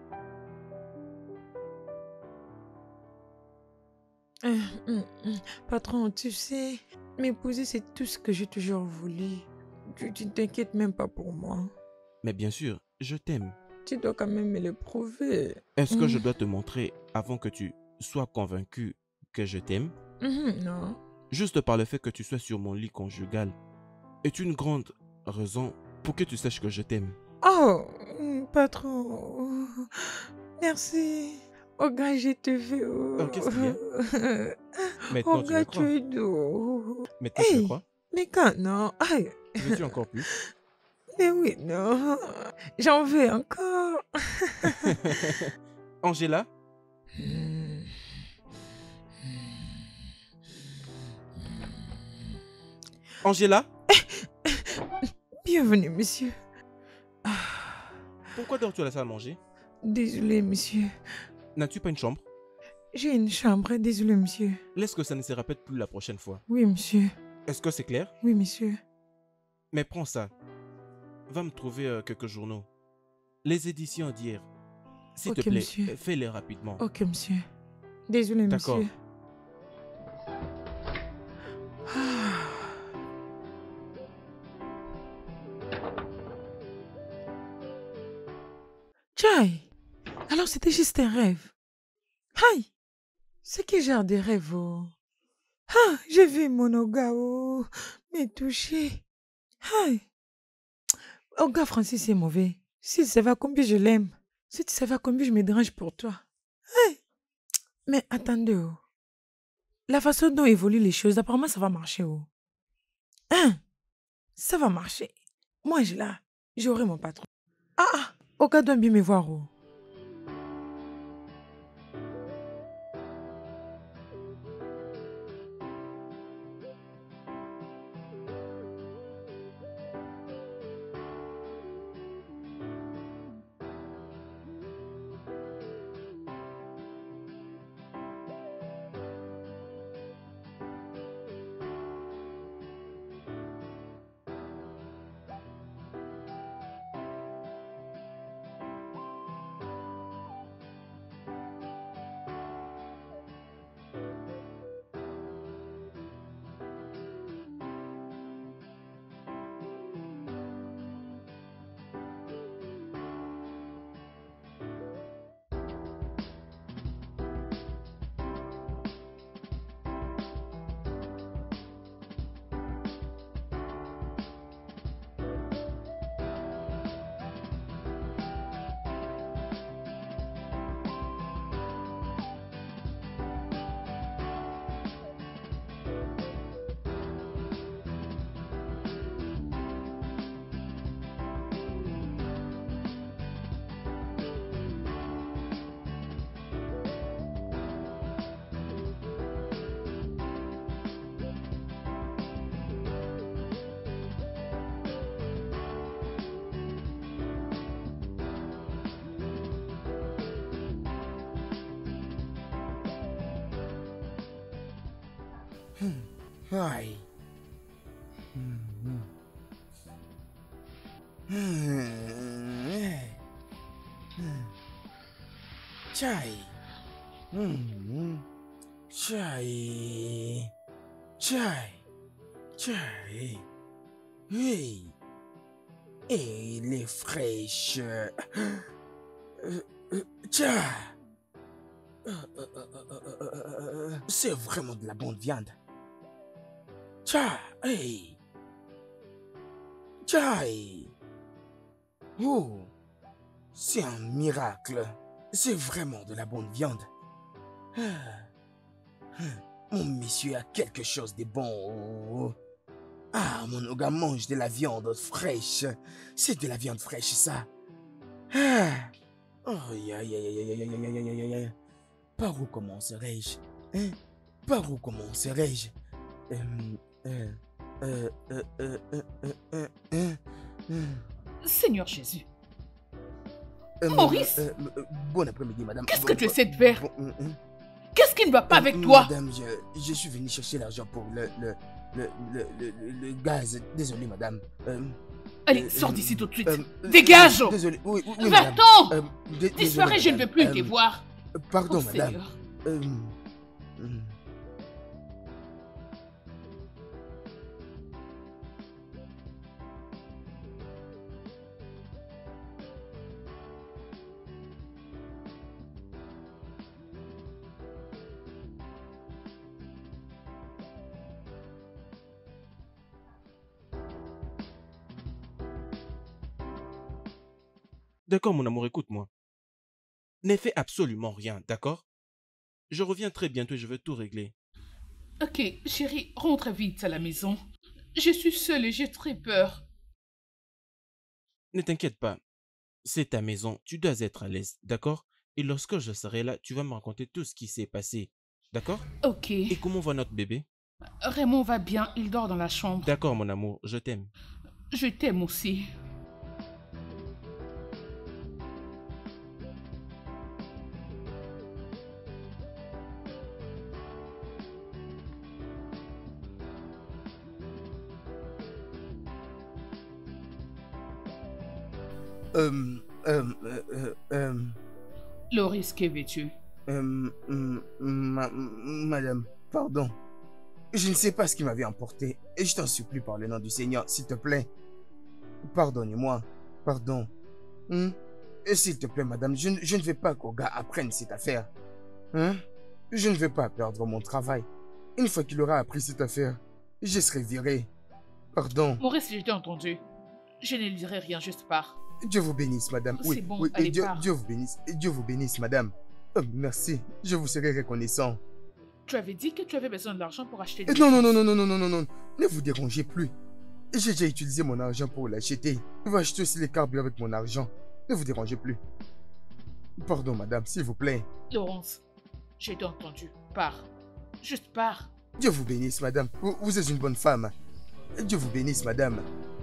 Patron, tu sais, m'épouser, c'est tout ce que j'ai toujours voulu. Tu ne t'inquiètes même pas pour moi. Mais bien sûr, je t'aime. Tu dois quand même me le prouver. Est-ce que je dois te montrer avant que tu sois convaincu que je t'aime? Non. Juste par le fait que tu sois sur mon lit conjugal est une grande raison pour que tu saches que je t'aime. Oh, patron. Merci. Oh, gars, je te veux. Oh, qu'est-ce qu'il y a? Maintenant, Oh, tu gars, le tu crois. es doux. Maintenant, tu le Hey, crois? mais quand non? Aïe. Veux-tu encore plus? Mais oui, non. J'en veux encore. Angela? Angela? Bienvenue, monsieur. Pourquoi dors-tu à la salle à manger? Désolé, monsieur. N'as-tu pas une chambre? J'ai une chambre. Désolé, monsieur. Laisse que ça ne se répète plus la prochaine fois. Oui, monsieur. Est-ce que c'est clair? Oui, monsieur. Mais prends ça. Va me trouver quelques journaux. Les éditions d'hier. S'il te Ok, plaît, monsieur. fais-les rapidement. Ok, monsieur. Désolé, D'accord. monsieur. Ah. Tchai! Alors c'était juste un rêve. Aïe! C'est quel genre de rêve, oh? Ah! J'ai vu mon Ogao me toucher. Aïe! Oga Francis c'est mauvais. Si tu savais combien je l'aime. Si tu savais combien je me dérange pour toi. Aïe! Mais attendez, oh. La façon dont évoluent les choses, apparemment ça va marcher, oh. Hein? Ça va marcher. Moi, j'aurai mon patron. Ah! Oga doit bien me voir, oh. Aïe. Chai. Chai. Chai. Chai. Hey. Elle est fraîche. Tiens. C'est vraiment de la bonne viande. Tiens. Hey. Tiens. Oh. C'est un miracle. C'est vraiment de la bonne viande. Mon monsieur a quelque chose de bon. Ah, mon Oga mange de la viande fraîche. C'est de la viande fraîche, ça. Aïe, aïe, aïe, aïe, aïe, aïe, aïe, aïe, aïe. Par où commencerai-je? Par où commencerai-je? Seigneur Jésus. Maurice, bon après-midi, madame. Qu'est-ce que tu essaies de faire? Qu'est-ce qui ne va pas avec toi? Madame, je suis venu chercher l'argent pour le gaz. Désolé, madame. Allez, sors d'ici tout de suite. Dégage! Désolé, oui, Va-t'en! madame. Disparais, je ne veux plus te voir. Pardon, Oh, madame. Seigneur. D'accord, mon amour, écoute-moi. N'ai fait absolument rien, d'accord? Je reviens très bientôt et je veux tout régler. Ok, chérie, rentre vite à la maison. Je suis seule et j'ai très peur. Ne t'inquiète pas. C'est ta maison, tu dois être à l'aise, d'accord? Et lorsque je serai là, tu vas me raconter tout ce qui s'est passé, d'accord? Ok. Et comment va notre bébé? Raymond va bien, il dort dans la chambre. D'accord, mon amour, je t'aime. Je t'aime aussi. Loris, que veux-tu? Madame, pardon. Je ne sais pas ce qui m'avait emporté. Et je t'en supplie par le nom du Seigneur, s'il te plaît. Pardonnez-moi. Pardon. Et s'il te plaît, madame, je ne veux pas qu'Oga apprenne cette affaire. Je ne veux pas perdre mon travail. Une fois qu'il aura appris cette affaire, je serai viré. Pardon. Maurice, je t'ai entendu. Je ne lui dirai rien, juste pars. Dieu vous bénisse, madame. C'est Oui, bon, oui, allez, Dieu, pars. Dieu vous bénisse. Dieu vous bénisse, madame. Merci. Je vous serai reconnaissant. Tu avais dit que tu avais besoin de l'argent pour acheter des Non, non, choses. non, non, non, non, non, non. Ne vous dérangez plus. J'ai déjà utilisé mon argent pour l'acheter. Je vais acheter aussi les carburants avec mon argent. Ne vous dérangez plus. Pardon, madame, s'il vous plaît. Laurence, j'ai entendu. Pars. Juste pars. Dieu vous bénisse, madame. Vous êtes une bonne femme. Dieu vous bénisse, madame.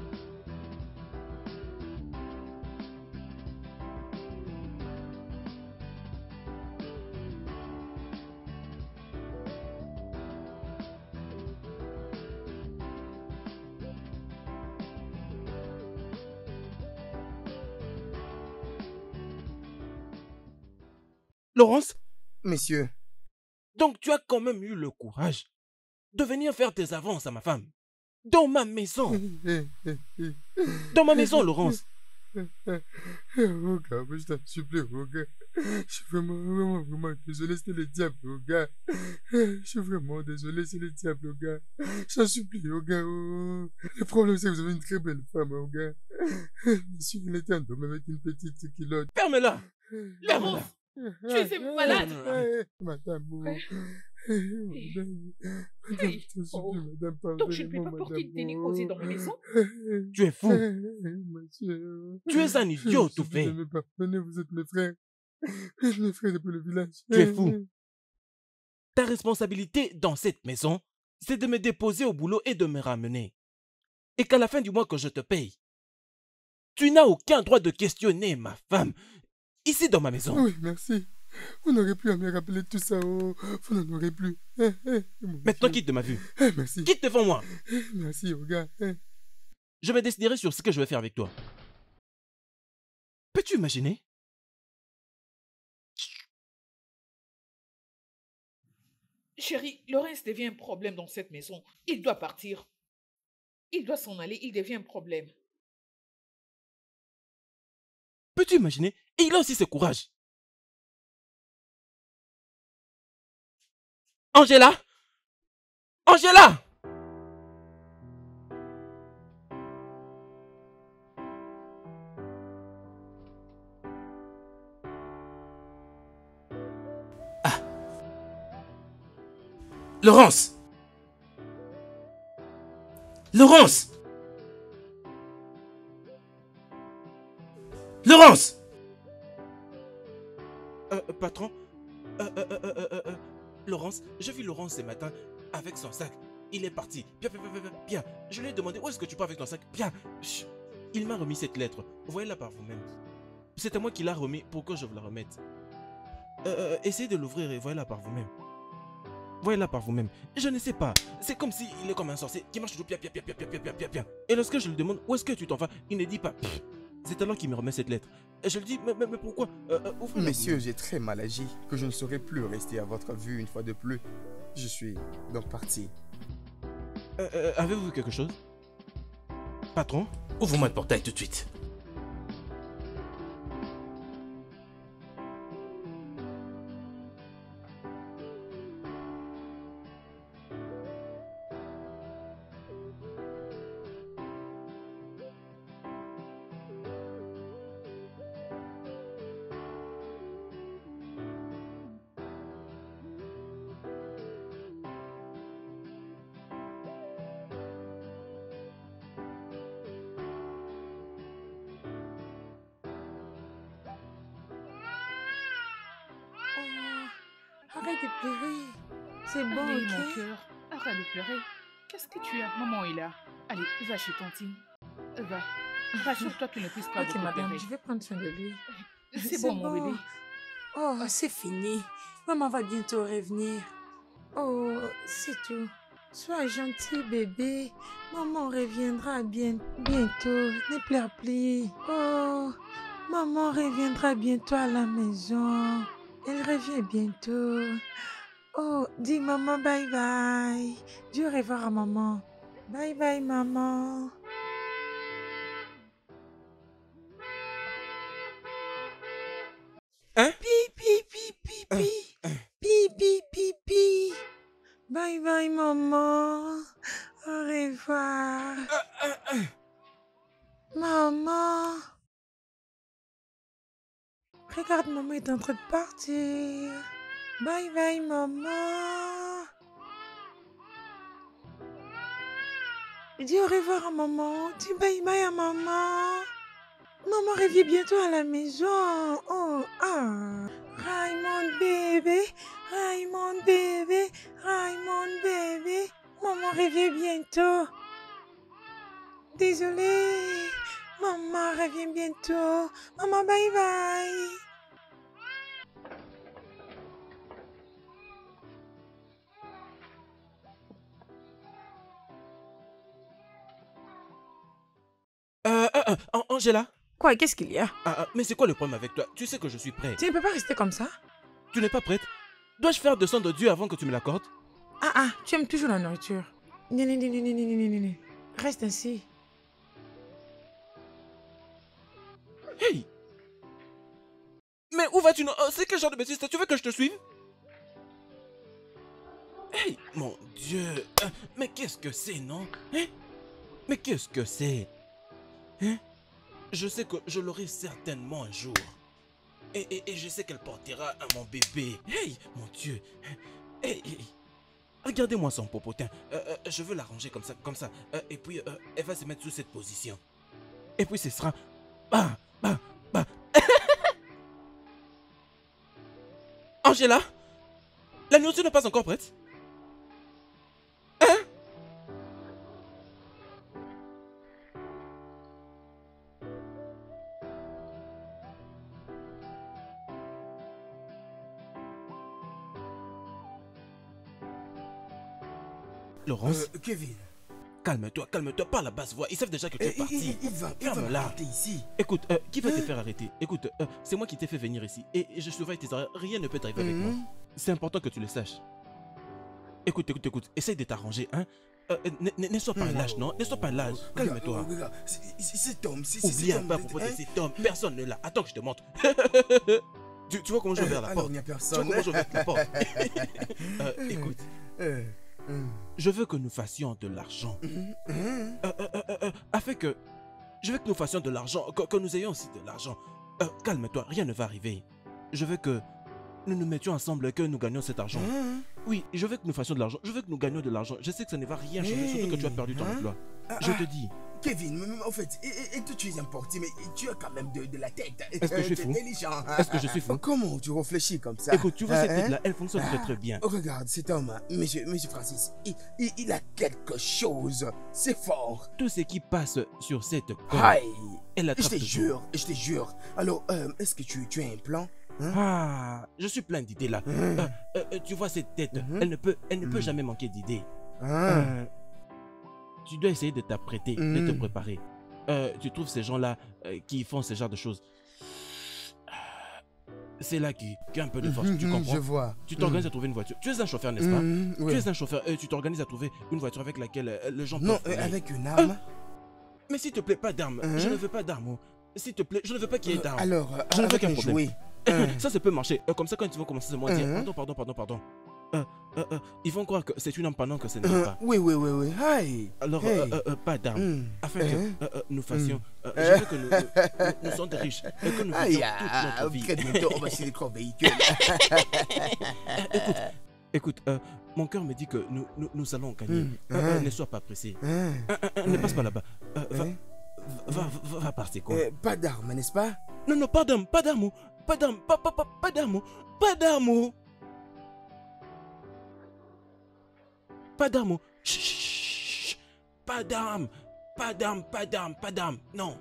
Laurence, Messieurs, donc tu as quand même eu le courage de venir faire tes avances à ma femme. Dans ma maison. Dans ma maison, Laurence. Oga, je t'en supplie, Oga. Je suis vraiment désolé, c'était le diable, Oga. Je suis vraiment désolé, c'est le diable, Oga. Je t'en supplie, Oga. Oh. Le problème, c'est que vous avez une très belle femme, Oga. Monsieur, il était endormi avec une petite culotte. Ferme-la. Laurence, tu es malade. Madame, Hey. je t'en supplie, madame, Donc je ne peux pardonnez-moi, pas porter madame. des déposés dans ma maison. Tu es fou. Monsieur. Tu es un idiot tout fait. Me pardonnez, vous êtes mes frères. Mes frères depuis le village. Tu es fou. Ta responsabilité dans cette maison, c'est de me déposer au boulot et de me ramener. Et qu'à la fin du mois que je te paye, tu n'as aucun droit de questionner ma femme ici dans ma maison. Oui, merci. Vous n'aurez plus à me rappeler tout ça. Oh. Vous n'en aurez plus. Maintenant, quitte de ma vue. Merci. Quitte devant moi. Merci, Oga. Je me déciderai sur ce que je vais faire avec toi. Peux-tu imaginer? Chérie, Laurence devient un problème dans cette maison. Il doit partir. Il doit s'en aller, il devient un problème. Peux-tu imaginer? Et il a aussi ce courage. Angela! Angela! Laurence! Laurence! Laurence! Patron, Laurence, j'ai vu Laurence ce matin avec son sac. Il est parti. Bien. Je lui ai demandé où est-ce que tu pars avec ton sac. Bien. Chut. Il m'a remis cette lettre. Voyez-la par vous-même. C'est à moi qui l'a remis pour que je vous la remette. Essayez de l'ouvrir et voyez-la par vous-même. Voyez-la par vous-même. Je ne sais pas. C'est comme si il est comme un sorcier qui marche toujours bien. Et lorsque je lui demande où est-ce que tu t'en vas, il ne dit pas. C'est alors qu'il me remet cette lettre. Et je lui dis, mais pourquoi ouvrez-la. Messieurs, j'ai très mal agi, que je ne saurais plus rester à votre vue une fois de plus. Je suis donc parti. Avez-vous vu quelque chose? Patron? Ouvre-moi le portail tout de suite. Arrête de pleurer. C'est bon, Allez, ok? mon cœur, arrête de pleurer. Qu'est-ce que tu as? Maman est là. Allez, va chez tantine. Va. Rassure-toi qu'il ne puisse pas Ok, beaucoup madame, pleurer. je vais prendre soin de lui. C'est bon, mon bébé. Oh, c'est fini. Maman va bientôt revenir. Oh, c'est tout. Sois gentil, bébé. Maman reviendra bientôt. Ne pleure plus. Oh, maman reviendra bientôt à la maison. Elle revient bientôt. Oh, dis maman bye bye. Dis au revoir à maman. Bye bye, maman. Hein? Pi. Pi. Bye bye, maman. Au revoir. Maman. Regarde, maman est en train de partir. Bye bye, maman. Dis au revoir à maman. Dis bye bye à maman. Maman revient bientôt à la maison. Oh, ah. Raymond bébé. Maman revient bientôt. Désolée. Maman revient bientôt. Maman, bye bye. Angela? Quoi, qu'est-ce qu'il y a? Mais c'est quoi le problème avec toi? Tu sais que je suis prêt. Tu ne peux pas rester comme ça? Tu n'es pas prête? Dois-je faire descendre Dieu avant que tu me l'accordes? Tu aimes toujours la nourriture. Non. Reste ainsi. Hey! Mais où vas-tu? C'est quel genre de bêtise? Tu veux que je te suive? Hey! Mon Dieu! Mais qu'est-ce que c'est, non? Hein? Mais qu'est-ce que c'est? Hein? Je sais que je l'aurai certainement un jour. Et je sais qu'elle portera à mon bébé. Hey! Mon Dieu! Hey! Regardez-moi son popotin. Je veux l'arranger comme ça. Et puis, elle va se mettre sous cette position. Et puis, ce sera... Bah. Angela? La nourriture n'est pas encore prête? Hein? Laurence? Kevin, calme-toi, pas la basse voix. Ils savent déjà que tu es parti. Il va Ferme-la. m'arrêter ici. Écoute, qui va te faire arrêter? Écoute, c'est moi qui t'ai fait venir ici. Et je surveille tes oreilles. Rien ne peut t'arriver avec moi. C'est important que tu le saches. Écoute. Essaye de t'arranger, hein. Ne sois pas un lâche, non? Ne sois pas un lâche. Calme-toi. Regarde, cet homme, Oublie un peu à propos de cet homme. Personne ne l'a. Attends que je te montre. Tu vois comment je vais vers la porte? Il n'y a Tu vois personne. comment je vais vers la porte? Écoute. Je veux que nous fassions de l'argent. Afin que... Je veux que nous fassions de l'argent, que nous ayons aussi de l'argent. Calme-toi, rien ne va arriver. Je veux que nous nous mettions ensemble et que nous gagnions cet argent. Oui, je veux que nous fassions de l'argent. Je veux que nous gagnions de l'argent. Je sais que ça ne va rien changer, surtout que tu as perdu ton emploi. Je te dis. Kevin, en fait, et toi tu es un portier, mais tu as quand même de la tête. Est-ce que je suis fou? Est-ce que je suis fou? Comment tu réfléchis comme ça? Écoute, tu vois cette tête-là, elle fonctionne très bien. Regarde, cet homme, monsieur Francis, il a quelque chose. C'est fort. Tout ce qui passe sur cette Aïe. elle attrape Je te jure. Alors, est-ce que tu as un plan? Je suis plein d'idées là. Tu vois cette tête, elle ne peut jamais manquer d'idées. Tu dois essayer de t'apprêter, de te préparer. Tu trouves ces gens-là qui font ce genre de choses. C'est là qui a un peu de force, tu comprends? Je vois. Tu t'organises à trouver une voiture. Tu es un chauffeur, n'est-ce pas? Oui. Tu es un chauffeur et tu t'organises à trouver une voiture avec laquelle les gens Non, peuvent avec une arme. Mais s'il te plaît, pas d'armes. Je ne veux pas d'armes. S'il te plaît, je ne veux pas qu'il y ait d'armes. Alors, je ne veux avec qu'un un problème. jouet. Ça peut marcher. Comme ça, quand ils vont commencer à me dire pardon. Ils vont croire que c'est une arme pendant que ce n'est pas. Oui. Aïe. Alors, pas d'armes. Afin que nous fassions. Je veux que nous soyons riches et que nous vivions toute notre vie. Très bientôt, on va acheter des grands véhicules. Écoute, mon cœur me dit que nous allons gagner. Ne sois pas pressé. Ne passe pas là-bas. Va passer quoi. Pas d'armes, n'est-ce pas? Non, pas d'armes. Pas d'armes. Pas d'armes. Pas d'armes. Chut. Pas d'armes. Non.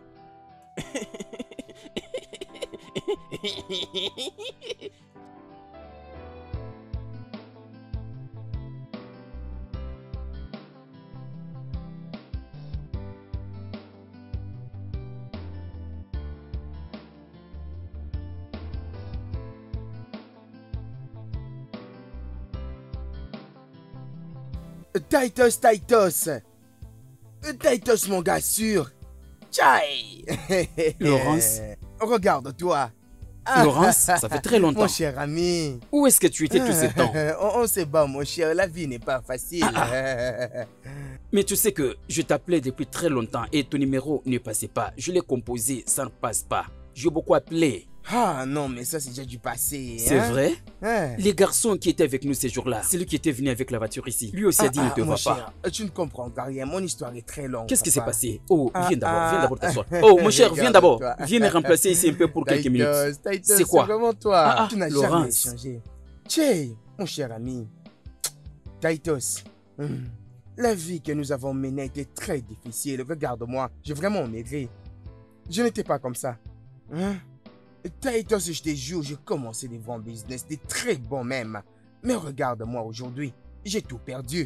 Titus, mon gars sûr. Tchaï. Laurence. Regarde-toi. Laurence, ça fait très longtemps. Mon cher ami. Où est-ce que tu étais tout ce temps? On se bat, mon cher. La vie n'est pas facile. Mais tu sais que je t'appelais depuis très longtemps et ton numéro ne passait pas. Je l'ai composé, ça ne passe pas. J'ai beaucoup appelé. Ah non, mais ça c'est déjà du passé. C'est vrai? Les garçons qui étaient avec nous ces jours-là, c'est lui qui était venu avec la voiture ici. Lui aussi a dit il ne te voit pas. Tu ne comprends rien, mon histoire est très longue. Qu'est-ce qui s'est passé? Oh, viens d'abord t'asseoir. Oh, mon cher, viens d'abord. Viens me remplacer ici un peu pour quelques minutes. C'est quoi? C'est vraiment toi. Tu n'as jamais Laurence. changé. Tchè, mon cher ami. Titus, la vie que nous avons menée était très difficile. Regarde-moi, j'ai vraiment maigri. Je n'étais pas comme ça. Titus, je te jure, j'ai commencé des bons business, des très bons même. Mais regarde-moi aujourd'hui, j'ai tout perdu.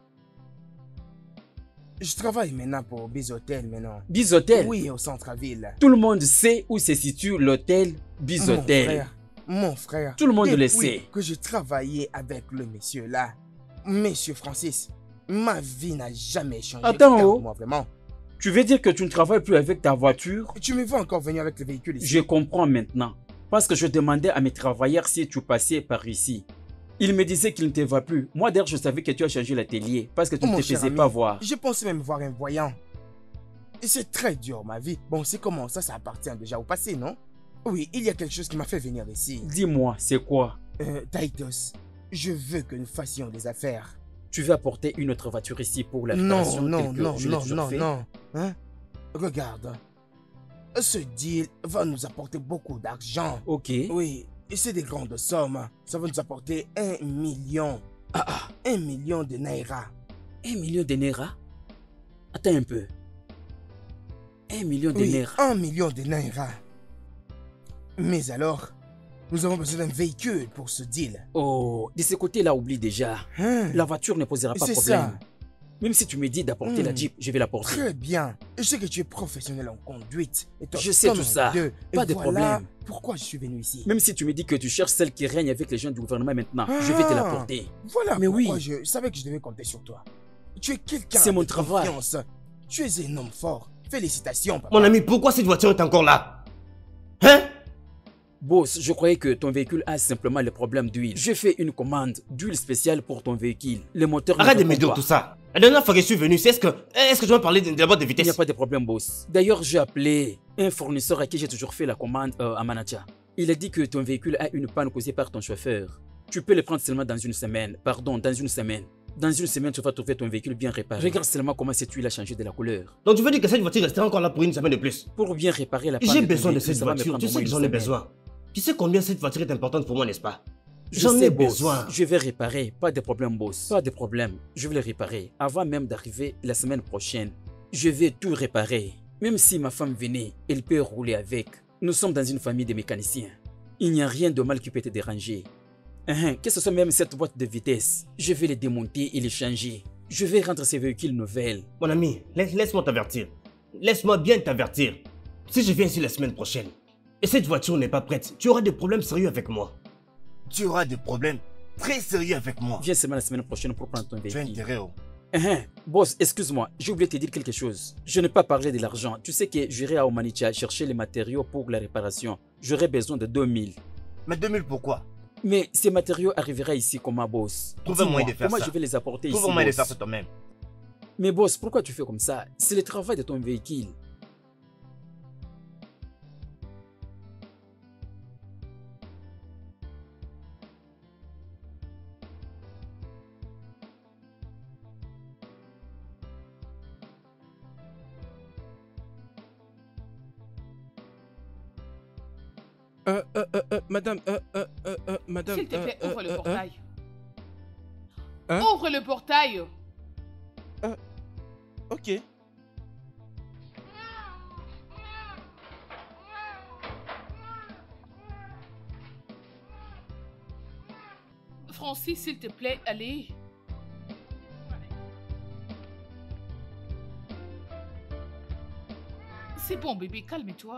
Je travaille maintenant pour Bizotel maintenant. Bizotel? Oui, au centre-ville. Tout le monde sait où se situe l'hôtel Bizotel. Mon frère. Tout le monde le sait. Que je travaillais avec le monsieur là, monsieur Francis, ma vie n'a jamais changé. Attends, moi vraiment. Tu veux dire que tu ne travailles plus avec ta voiture? Tu me vois encore venir avec le véhicule ici? Je comprends maintenant. Parce que je demandais à mes travailleurs si tu passais par ici. Ils me disaient qu'il ne te voit plus. Moi d'ailleurs je savais que tu as changé l'atelier parce que tu ne te faisais pas voir. Je pensais même voir un voyant. Et c'est très dur ma vie. Bon, c'est comment ça appartient déjà au passé, non? Oui, il y a quelque chose qui m'a fait venir ici. Dis-moi, c'est quoi? Titus, je veux que nous fassions des affaires. Tu veux apporter une autre voiture ici pour la réparation? Non. Hein? Regarde. Ce deal va nous apporter beaucoup d'argent. Ok. Oui, et c'est des grandes sommes. Ça va nous apporter 1 million. 1 million de naira. 1 million de naira? Attends un peu. 1 million de naira? 1 million de naira. Mais alors, nous avons besoin d'un véhicule pour ce deal. Oh, de ce côté-là, oublie déjà. La voiture ne posera pas de problème. Même si tu me dis d'apporter la Jeep, je vais l'apporter. Très bien. Je sais que tu es professionnel en conduite. Et toi, Je sais tout ça. Pas de problème. Pourquoi je suis venu ici. Même si tu me dis que tu cherches celle qui règne avec les gens du gouvernement maintenant, je vais te l'apporter. Voilà mais pourquoi oui. je savais que je devais compter sur toi. Tu es quelqu'un C'est mon de travail. confiance. Tu es un homme fort. Félicitations, papa. Mon ami, pourquoi cette voiture est encore là? Hein? Boss, je croyais que ton véhicule a simplement le problème d'huile. J'ai fait une commande d'huile spéciale pour ton véhicule. Le moteur Arrête ne de me répond dire pas. tout ça. La dernière fois que je suis venu, est-ce que je dois parler de la boîte de Il n'y vitesse? a pas de problème, boss. D'ailleurs, j'ai appelé un fournisseur à qui j'ai toujours fait la commande à Manacha. Il a dit que ton véhicule a une panne causée par ton chauffeur. Tu peux le prendre seulement dans une semaine. Pardon, dans une semaine. Dans une semaine, tu vas trouver ton véhicule bien réparé. Regarde seulement comment cette huile a changé de la couleur. Donc tu veux dire que cette voiture restera encore là pour une semaine de plus? Pour bien réparer la panne J'ai ton besoin de véhicule, cette ça va me voiture, prendre tu au sais moins que une j'en ai semaine. besoin. Tu sais combien cette voiture est importante pour moi, n'est-ce pas? Je J'en sais, ai boss. besoin. Je vais réparer. Pas de problème, boss. Pas de problème. Je vais le réparer. Avant même d'arriver la semaine prochaine, je vais tout réparer. Même si ma femme venait, elle peut rouler avec. Nous sommes dans une famille de mécaniciens. Il n'y a rien de mal qui peut te déranger. Que ce soit même cette boîte de vitesse, je vais les démonter et les changer. Je vais rendre ces véhicules nouvelles. Mon ami, laisse-moi t'avertir. Laisse-moi bien t'avertir. Si je viens ici la semaine prochaine, et cette voiture n'est pas prête, tu auras des problèmes sérieux avec moi. Tu auras des problèmes très sérieux avec moi. Viens seulement la semaine prochaine pour prendre ton Tu as véhicule. intérêt, oh. Boss, excuse-moi, j'ai oublié de te dire quelque chose. Je n'ai pas parlé de l'argent. Tu sais que j'irai à Omanicha chercher les matériaux pour la réparation. J'aurai besoin de 2000. Mais 2000 pourquoi? Mais ces matériaux arriveront ici comment, boss? Trouve un moyen Dis-moi, de faire comment ça. je vais les apporter ici, Trouve un moyen de faire boss? ça toi-même. Mais boss, pourquoi tu fais comme ça? C'est le travail de ton véhicule. Madame, madame. S'il te plaît, ouvre le portail. Hein? Ouvre le portail. Ok. Francis, s'il te plaît, allez. C'est bon, bébé, calme-toi.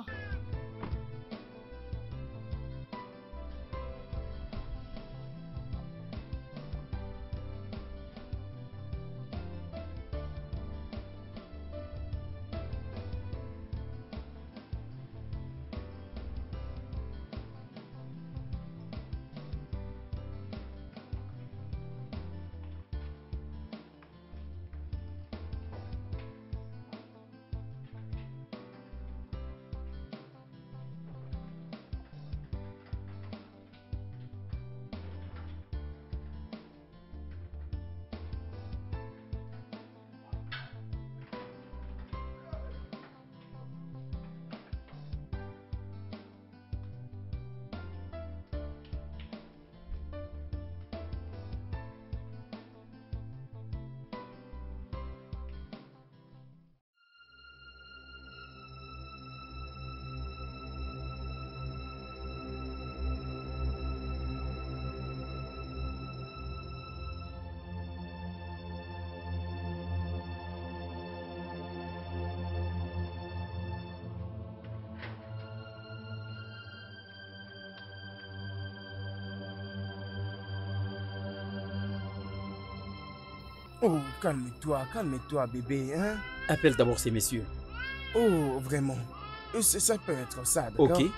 Oh, calme-toi, bébé, hein? Appelle d'abord ces messieurs. Oh, vraiment. Ça peut être ça, d'accord? Ok.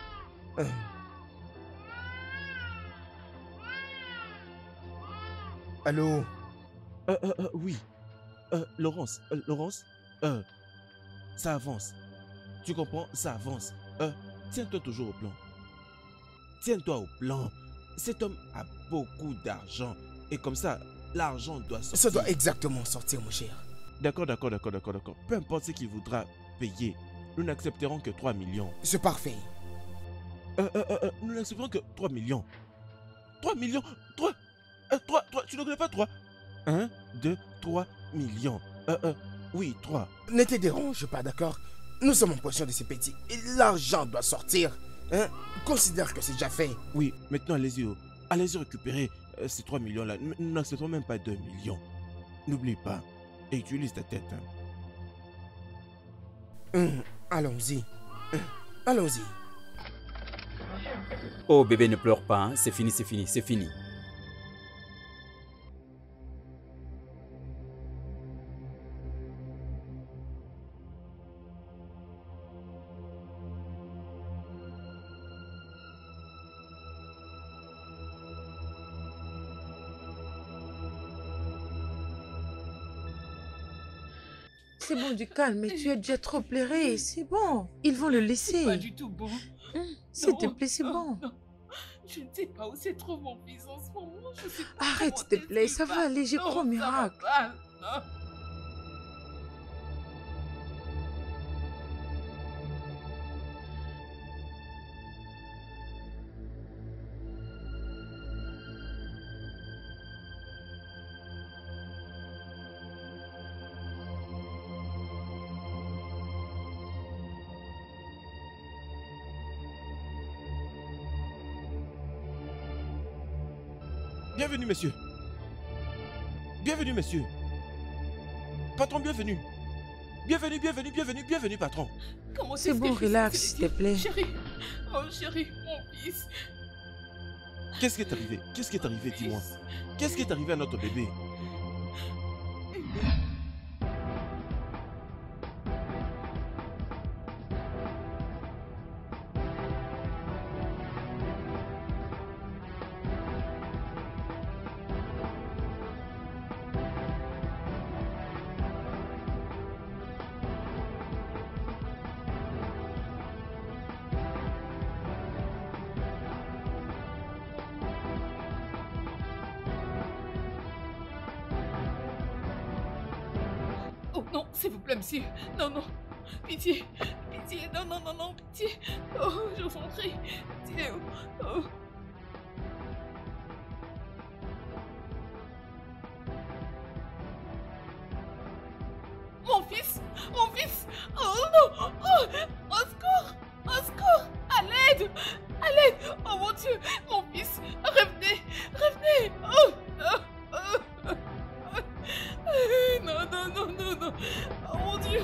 Allô? Oui. Laurence, ça avance. Tu comprends? Ça avance. Tiens-toi toujours au plan. Tiens-toi au plan. Cet homme a beaucoup d'argent. Et comme ça, l'argent doit sortir. Ça doit exactement sortir, mon cher. D'accord. Peu importe ce qu'il voudra payer, nous n'accepterons que 3 millions. C'est parfait. Nous n'accepterons que 3 millions. 3 millions 3 tu ne connais pas 3 1, 2, 3 millions. Oui, 3. Ne te dérange pas, d'accord? Nous sommes en possession de ces petits. Et l'argent doit sortir. Hein? Considère que c'est déjà fait. Oui, maintenant allez-y récupérer ces 3 millions-là. Nous n'acceptons même pas 2 millions. N'oublie pas. Et utilise ta tête. Allons-y. Allons-y. Oh bébé, ne pleure pas, hein. C'est fini, c'est fini, c'est fini. C'est bon, du calme, mais tu es déjà trop pleuré. C'est bon, ils vont le laisser. Pas du tout bon. S'il te plaît, c'est bon. Non. Je ne sais pas où se trouve mon fils en ce moment. Je sais pas Arrête, comment s'il te plaît, il ça va va. aller, j'ai Non, crois au ça va miracle. pas, non. Bienvenue, monsieur. Bienvenue, monsieur. Patron, bienvenue. Bienvenue, bienvenue, bienvenue, bienvenue, patron. Comment C'est est-ce bon, que je relax, suis s'il te plaît. Chérie, oh chérie, mon fils. Qu'est-ce qui est arrivé? Qu'est-ce qui est arrivé, dis-moi? Qu'est-ce qui est arrivé à notre bébé? Oh non, s'il vous plaît, monsieur. Non, non. Pitié. Pitié. Non, non, non, non. Pitié. Oh, je vous en prie. Pitié. Oh. Mon fils. Mon fils. Oh non. Oh, au secours. Au secours. À l'aide. À l'aide. Oh mon Dieu. Mon fils. Revenez. Revenez. Oh. Oh. Oh. Non, non, non, non, non. Oh mon Dieu.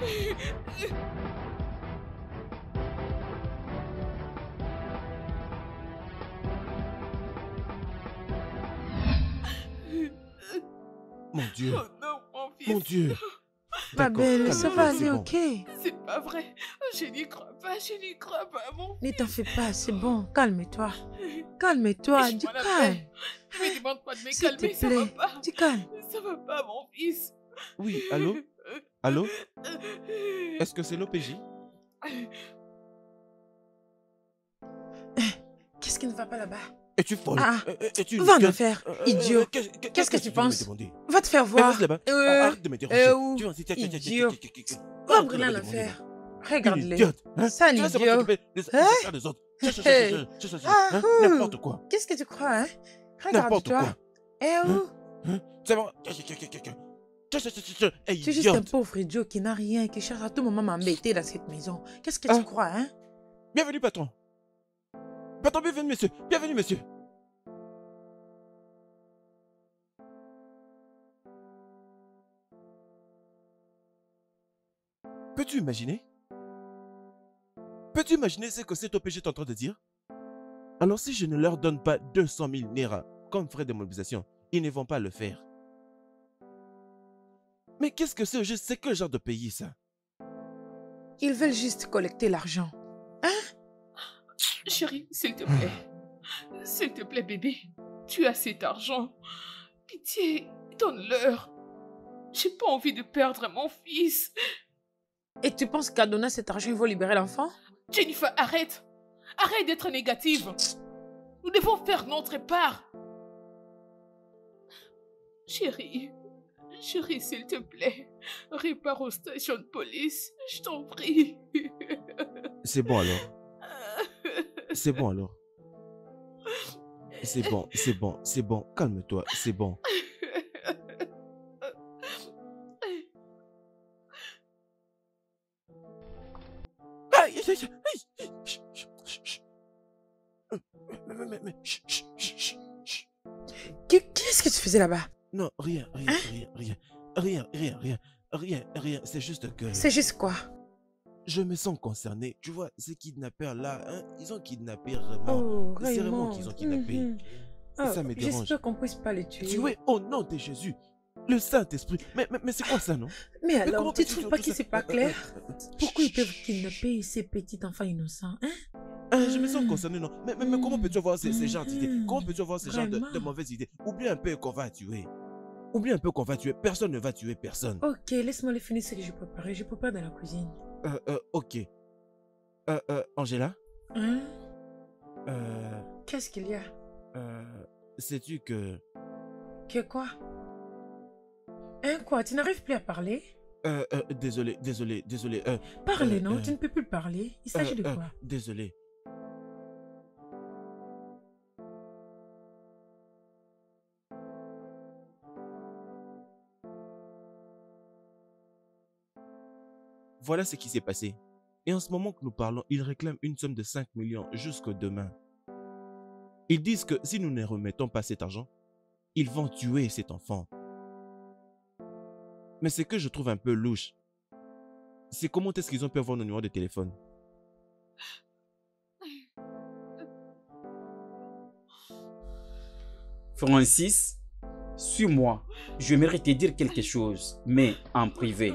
Mon Dieu. Oh non, mon fils. Mon Dieu. Ma D'accord, belle, ça calme-toi, va c'est aller, bon. ok? C'est pas vrai. Je n'y crois pas, je n'y crois pas, mon Ne t'en fais pas, c'est bon, calme-toi. Calme-toi, du Fiche-moi la calme. paix. Je me demande pas de me S'il te calmer, ça va plaît, pas. du calme. Ça va pas, mon fils. Oui, allô? Allô? Est-ce que c'est l'OPJ? Qu'est-ce qui ne va pas là-bas? Es-tu folle? Ah, Es-tu une va en idiote? enfer, idiot. Qu'est-ce que tu penses? Va te faire voir. Reste là-bas. Arrête de me où? Tu vas ici, tiens, tiens, tiens, Idiot. tiens, tiens, tiens, tiens. Va Arrête de brûler me l'enfer. demander. Regarde-les. Idiote, hein? Sale Tu vas savoir idiot. t'occuper des Hein? affaires des autres. Hein? N'importe quoi. Qu'est-ce que tu crois, hein? N'importe Regarde-toi. quoi. Eh où? C'est bon. Hey, Tu es juste un idiote. pauvre idiot qui n'a rien, qui cherche à tout moment à m'embêter dans cette maison. Qu'est-ce que Hein? tu crois, hein? Bienvenue, patron. Patron, bienvenue, monsieur. Bienvenue, monsieur. Peux-tu imaginer? Peux-tu imaginer ce que cet OPG est en train de dire? Alors si je ne leur donne pas 200 000 Naira comme frais de mobilisation, ils ne vont pas le faire. Mais qu'est-ce que c'est? C'est quel genre de pays ça? Ils veulent juste collecter l'argent. Chérie, s'il te plaît. S'il te plaît, bébé. Tu as cet argent. Pitié, donne-leur. J'ai pas envie de perdre mon fils. Et tu penses qu'à donner cet argent, ils vont libérer l'enfant? Jennifer, arrête. Arrête d'être négative. Nous devons faire notre part. Chérie, s'il te plaît, répare aux stations de police, je t'en prie. C'est bon alors. C'est bon alors. C'est bon. Calme-toi, c'est bon. Aïe, aïe, aïe, aïe. Chut, chut, chut, chut. Mais, chut, chut, chut, chut. Qu'est-ce que tu faisais là-bas? Non, rien. Rien. C'est juste que... C'est juste quoi? Je me sens concerné. Tu vois, ces kidnappeurs là, hein, ils ont kidnappé vraiment. Oh, C'est vraiment Raymond. qu'ils ont kidnappé. Oh, Ça me dérange. j'espère qu'on puisse pas les tuer. Tuer au nom de Jésus. Le Saint-Esprit. Mais c'est quoi ça, non? Mais Mais alors, comment tu peux-tu trouves dire pas tout que ça? c'est pas clair? Pourquoi ils peuvent kidnapper ces petits enfants innocents, hein? Je me sens concerné, non? Mais comment peux-tu avoir ces genres d'idées? Comment peux-tu avoir ces genres de Vraiment? mauvaises idées? Oublie un peu qu'on va tuer. Oublie un peu qu'on va tuer. Personne ne va tuer personne. Ok, laisse-moi les finir ce que je préparais. Je prépare dans la cuisine. Ok. Angela? Hein? Qu'est-ce qu'il y a? Sais-tu que... Que quoi? Hein, quoi? Tu n'arrives plus à parler? Désolé. Parle, non? Tu ne peux plus parler. Il s'agit de quoi? Désolé. Voilà ce qui s'est passé. Et en ce moment que nous parlons, ils réclament une somme de 5 millions jusqu'au demain. Ils disent que si nous ne remettons pas cet argent, ils vont tuer cet enfant. Mais ce que je trouve un peu louche, c'est comment est-ce qu'ils ont pu avoir nos numéros de téléphone. Francis, suis-moi. Je m'aimerais te dire quelque chose, mais en privé.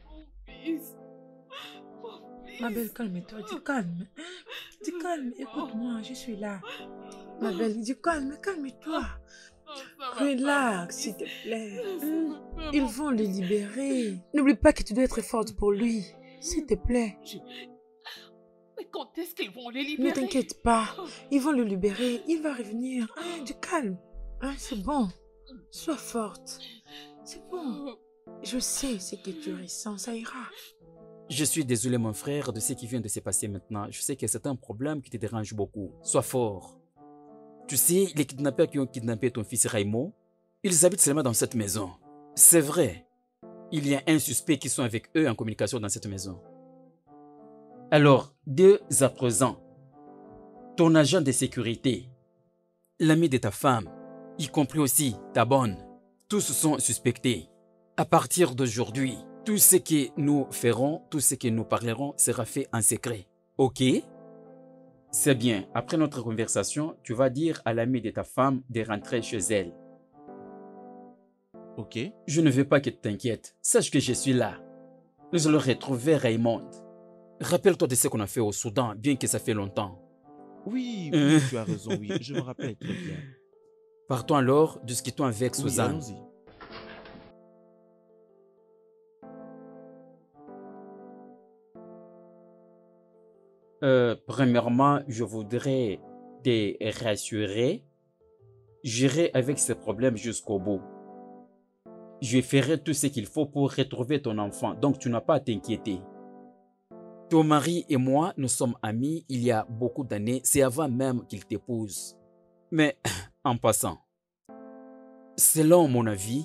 Ma belle, calme-toi. Dis calme. Hein? Dis calme. Écoute-moi, je suis là. Ma belle, dis calme. Calme-toi. Relax, s'il te plaît. Ils vont le libérer. N'oublie pas que tu dois être forte pour lui. S'il te plaît. Mais quand est-ce qu'ils vont les libérer? Ne t'inquiète pas. Ils vont le libérer. Il va revenir. Hein, du calme. Hein, c'est bon. Sois forte. C'est bon. Je sais ce que tu ressens. Ça ira. Je suis désolé, mon frère, de ce qui vient de se passer maintenant. Je sais que c'est un problème qui te dérange beaucoup. Sois fort. Tu sais, les kidnappeurs qui ont kidnappé ton fils Raymond, ils habitent seulement dans cette maison. C'est vrai. Il y a un suspect qui sont avec eux en communication dans cette maison. Alors, dès à présent, ton agent de sécurité, l'ami de ta femme, y compris aussi ta bonne, tous sont suspectés. À partir d'aujourd'hui, tout ce que nous ferons, tout ce que nous parlerons sera fait en secret. Ok? C'est bien. Après notre conversation, tu vas dire à l'ami de ta femme de rentrer chez elle. Ok. Je ne veux pas que tu t'inquiètes. Sache que je suis là. Nous allons retrouver Raymond. Rappelle-toi de ce qu'on a fait au Soudan, bien que ça fait longtemps. Oui, tu as raison, oui. Je me rappelle très bien. Partons alors, discutons avec Oui, Suzanne. allons-y. Premièrement, je voudrais te rassurer. J'irai avec ces problèmes jusqu'au bout. Je ferai tout ce qu'il faut pour retrouver ton enfant, donc tu n'as pas à t'inquiéter. Ton mari et moi, nous sommes amis il y a beaucoup d'années, c'est avant même qu'il t'épouse. Mais, en passant, selon mon avis,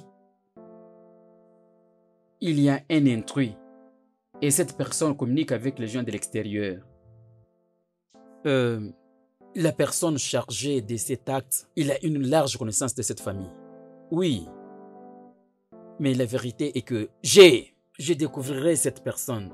il y a un intrus et cette personne communique avec les gens de l'extérieur. La personne chargée de cet acte, il a une large connaissance de cette famille. Oui. Mais la vérité est que je découvrirai cette personne.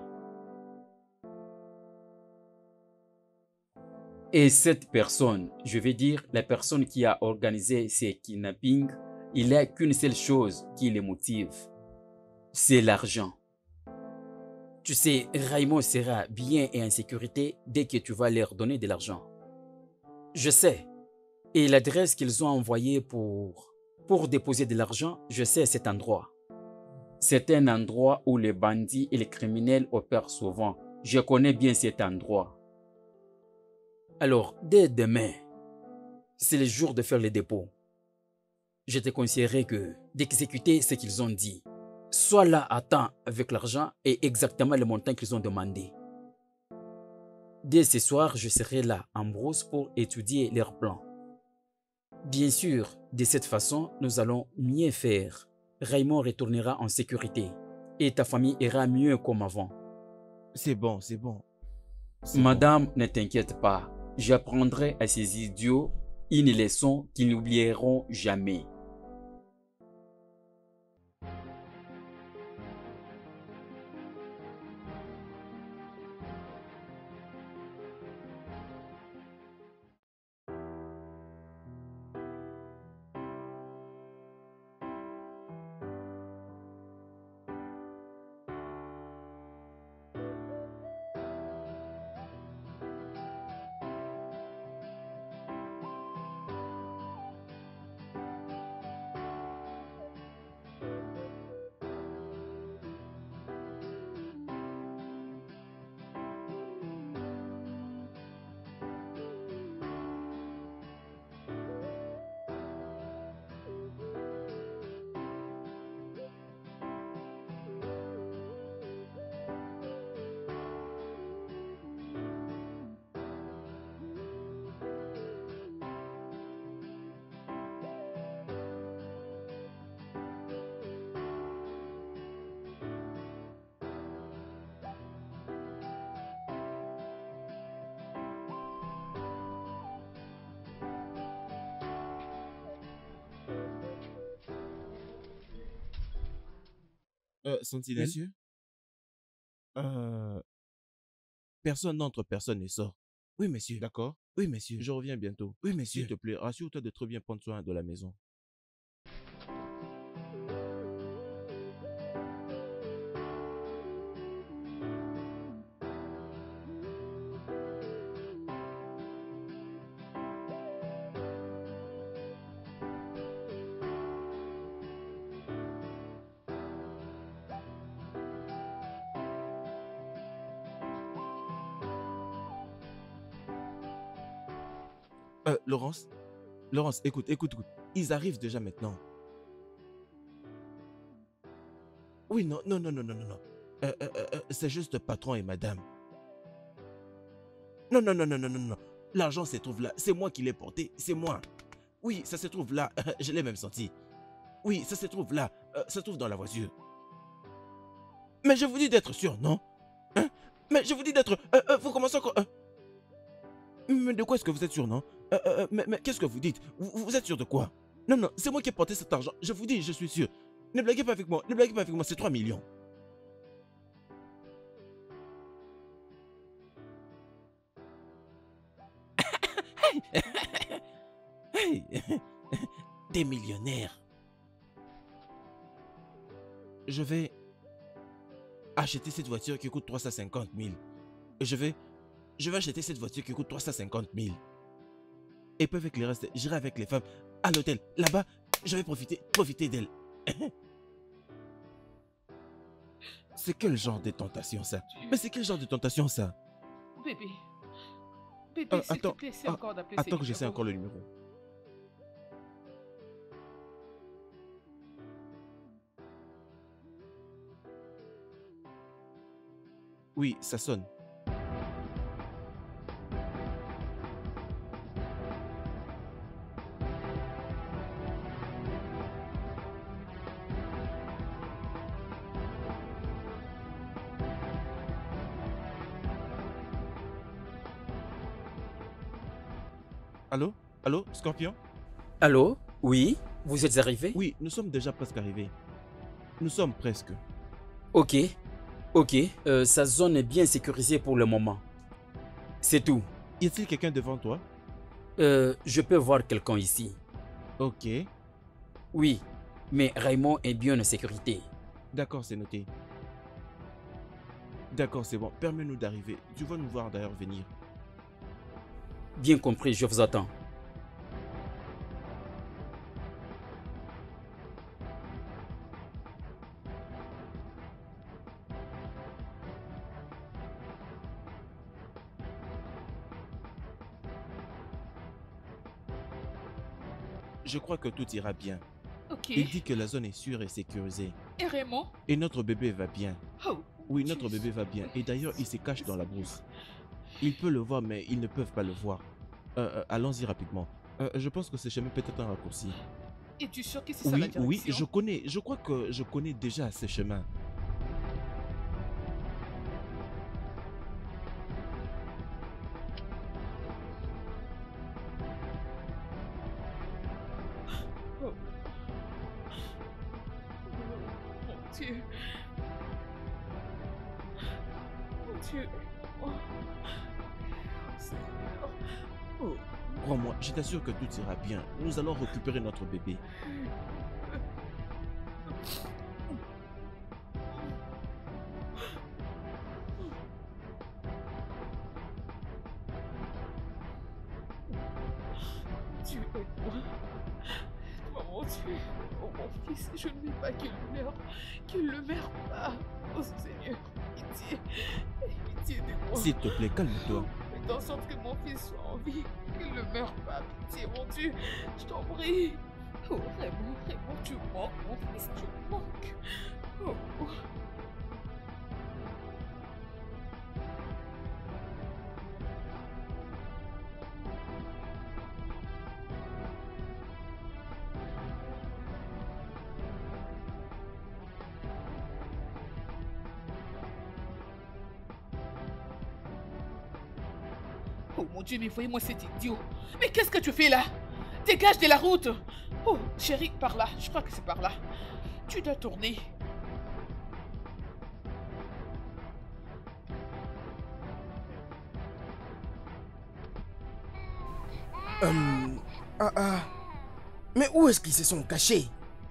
Et cette personne, je vais dire, la personne qui a organisé ces kidnappings, il n'y a qu'une seule chose qui les motive. C'est l'argent. Tu sais, Raymond sera bien et en sécurité dès que tu vas leur donner de l'argent. Je sais. Et l'adresse qu'ils ont envoyée pour déposer de l'argent, je sais cet endroit. C'est un endroit où les bandits et les criminels opèrent souvent. Je connais bien cet endroit. Alors, dès demain, c'est le jour de faire le dépôt. Je te conseillerais d'exécuter ce qu'ils ont dit. Sois là à temps avec l'argent et exactement le montant qu'ils ont demandé. Dès ce soir, je serai là en brousse pour étudier leur plan. Bien sûr, de cette façon, nous allons mieux faire. Raymond retournera en sécurité et ta famille ira mieux comme avant. C'est bon, c'est bon. Madame, ne t'inquiète pas. J'apprendrai à ces idiots une leçon qu'ils n'oublieront jamais. Sentinelle. Monsieur? Personne n'entre, personne ne sort. Oui, monsieur. D'accord. Oui, monsieur. Je reviens bientôt. Oui, monsieur. S'il te plaît, rassure-toi de très bien prendre soin de la maison. Laurence, écoute. Ils arrivent déjà maintenant. Oui, non. C'est juste patron et madame. Non. L'argent se trouve là. C'est moi qui l'ai porté. C'est moi. Oui, ça se trouve là. Je l'ai même senti. Oui, ça se trouve là. Ça se trouve dans la voiture. Mais je vous dis d'être sûr, non? Hein? Mais je vous dis d'être... vous commencez encore... Mais de quoi est-ce que vous êtes sûr, non? Mais qu'est-ce que vous dites? Vous êtes sûr de quoi? Non, c'est moi qui ai porté cet argent. Je vous dis, je suis sûr. Ne blaguez pas avec moi. C'est 3 millions. Hey. Des millionnaires. Je vais acheter cette voiture qui coûte 350 000. Je vais acheter cette voiture qui coûte 350 000. Et puis avec le reste, j'irai avec les femmes à l'hôtel. Là-bas, je vais profiter d'elles. C'est quel genre de tentation ça? Mais c'est quel genre de tentation ça? Bébé, s'il te plaît, c'est encore d'appeler Attends que j'essaie encore le numéro. Oui, ça sonne. Allô, Scorpion? Allô? Oui? Vous êtes arrivé? Oui, nous sommes déjà presque arrivés. Nous sommes presque. Ok. Sa zone est bien sécurisée pour le moment. C'est tout. Y a-t-il quelqu'un devant toi? Je peux voir quelqu'un ici. Ok. Oui, mais Raymond est bien en sécurité. D'accord, c'est noté. D'accord, c'est bon. Permets-nous d'arriver. Tu vas nous voir d'ailleurs venir. Bien compris, je vous attends. Je crois que tout ira bien. Ok. Il dit que la zone est sûre et sécurisée. Et Raymond? Et notre bébé va bien. Oh. Oui, notre bébé va bien. Et d'ailleurs, il se cache dans la brousse. Il peut le voir, mais ils ne peuvent pas le voir. Allons-y rapidement. Je pense que ce chemin peut être un raccourci. Es-tu sûr que c'est ça la direction? Oui, je crois que je connais déjà ce chemin. Oh. Mon Dieu. Mon Dieu. Oh. Seigneur. Oh. Crois-moi, je t'assure que tout ira bien. Nous allons récupérer notre bébé. Dieu, aide-moi. Maman, Dieu. Oh mon fils, je ne veux pas qu'il meure. Qu'il ne meure pas. Oh Seigneur, pitié de moi. S'il te plaît, calme-toi. Fais en sorte que mon fils soit en vie. Qu'il ne meure pas, pitié, mon Dieu. Je t'en prie. Oh Raymond, tu manques, mon fils, tu manques. Oh. Oh mon Dieu, mais voyez-moi cet idiot. Mais qu'est-ce que tu fais là? Dégage de la route. Oh, chérie, par là. Je crois que c'est par là. Tu dois tourner. Mais où est-ce qu'ils se sont cachés?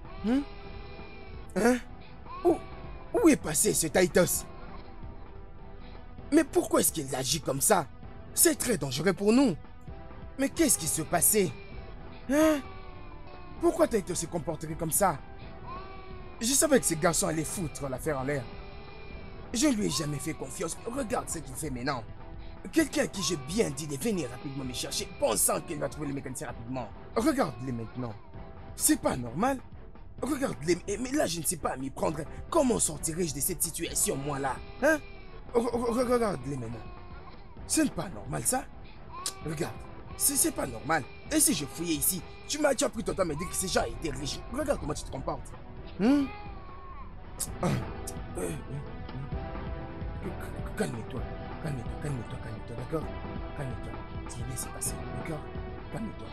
Hein? Où est passé ce Titus? Mais pourquoi est-ce qu'il agit comme ça? C'est très dangereux pour nous. Mais qu'est-ce qui se passait? Hein? Pourquoi Titus se comporterait comme ça? Je savais que ces garçons allaient foutre l'affaire en l'air. Je ne lui ai jamais fait confiance. Regarde ce qu'il fait maintenant. Quelqu'un à qui j'ai bien dit de venir rapidement me chercher, pensant qu'il va trouver le mécanicien rapidement. Regarde-les maintenant. C'est pas normal. Regarde-les. Mais là, je ne sais pas m'y prendre. Comment sortirai-je de cette situation, moi, là? Hein? Regarde-les maintenant. Ce n'est pas normal, ça. Regarde. C'est pas normal. Et si je fouillais ici, tu as pris ton temps à me dire que ces gens étaient riches. Regarde comment tu te comportes. Calme-toi, d'accord? Calme-toi. Ça va bien se passer, d'accord? Calme-toi.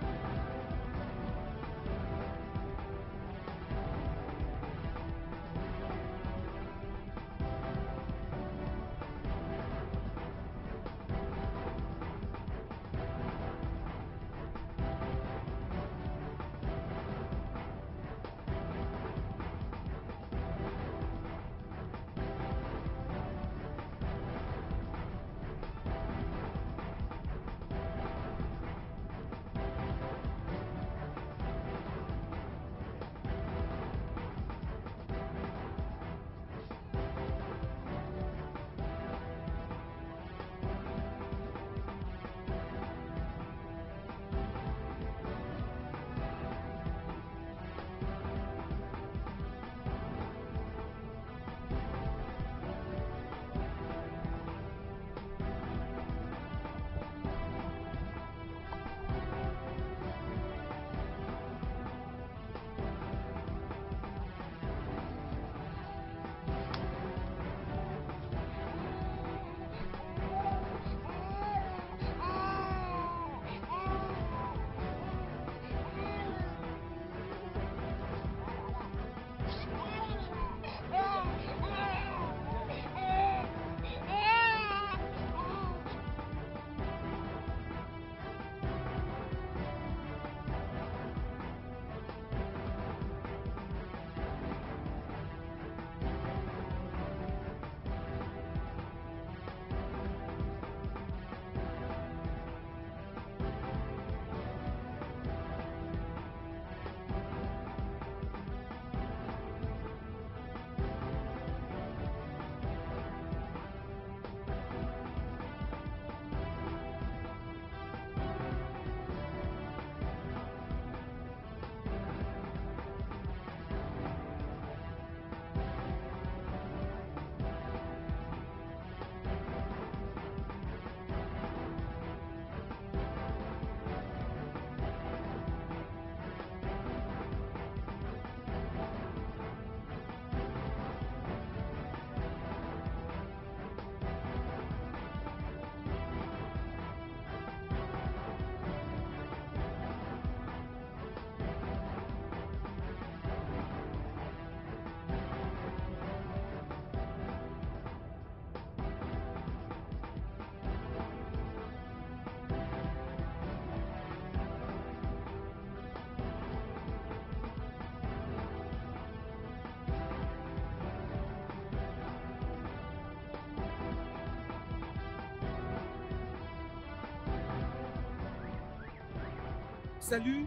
Salut.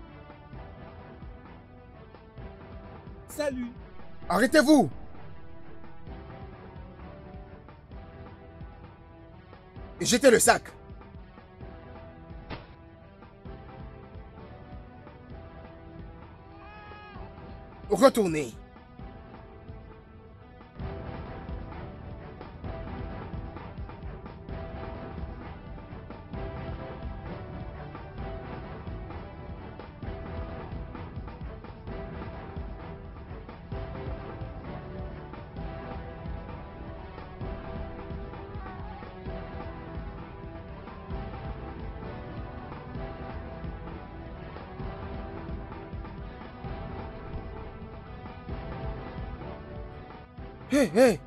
Salut. Arrêtez-vous! Et jetez le sac. Retournez. Hé, hé!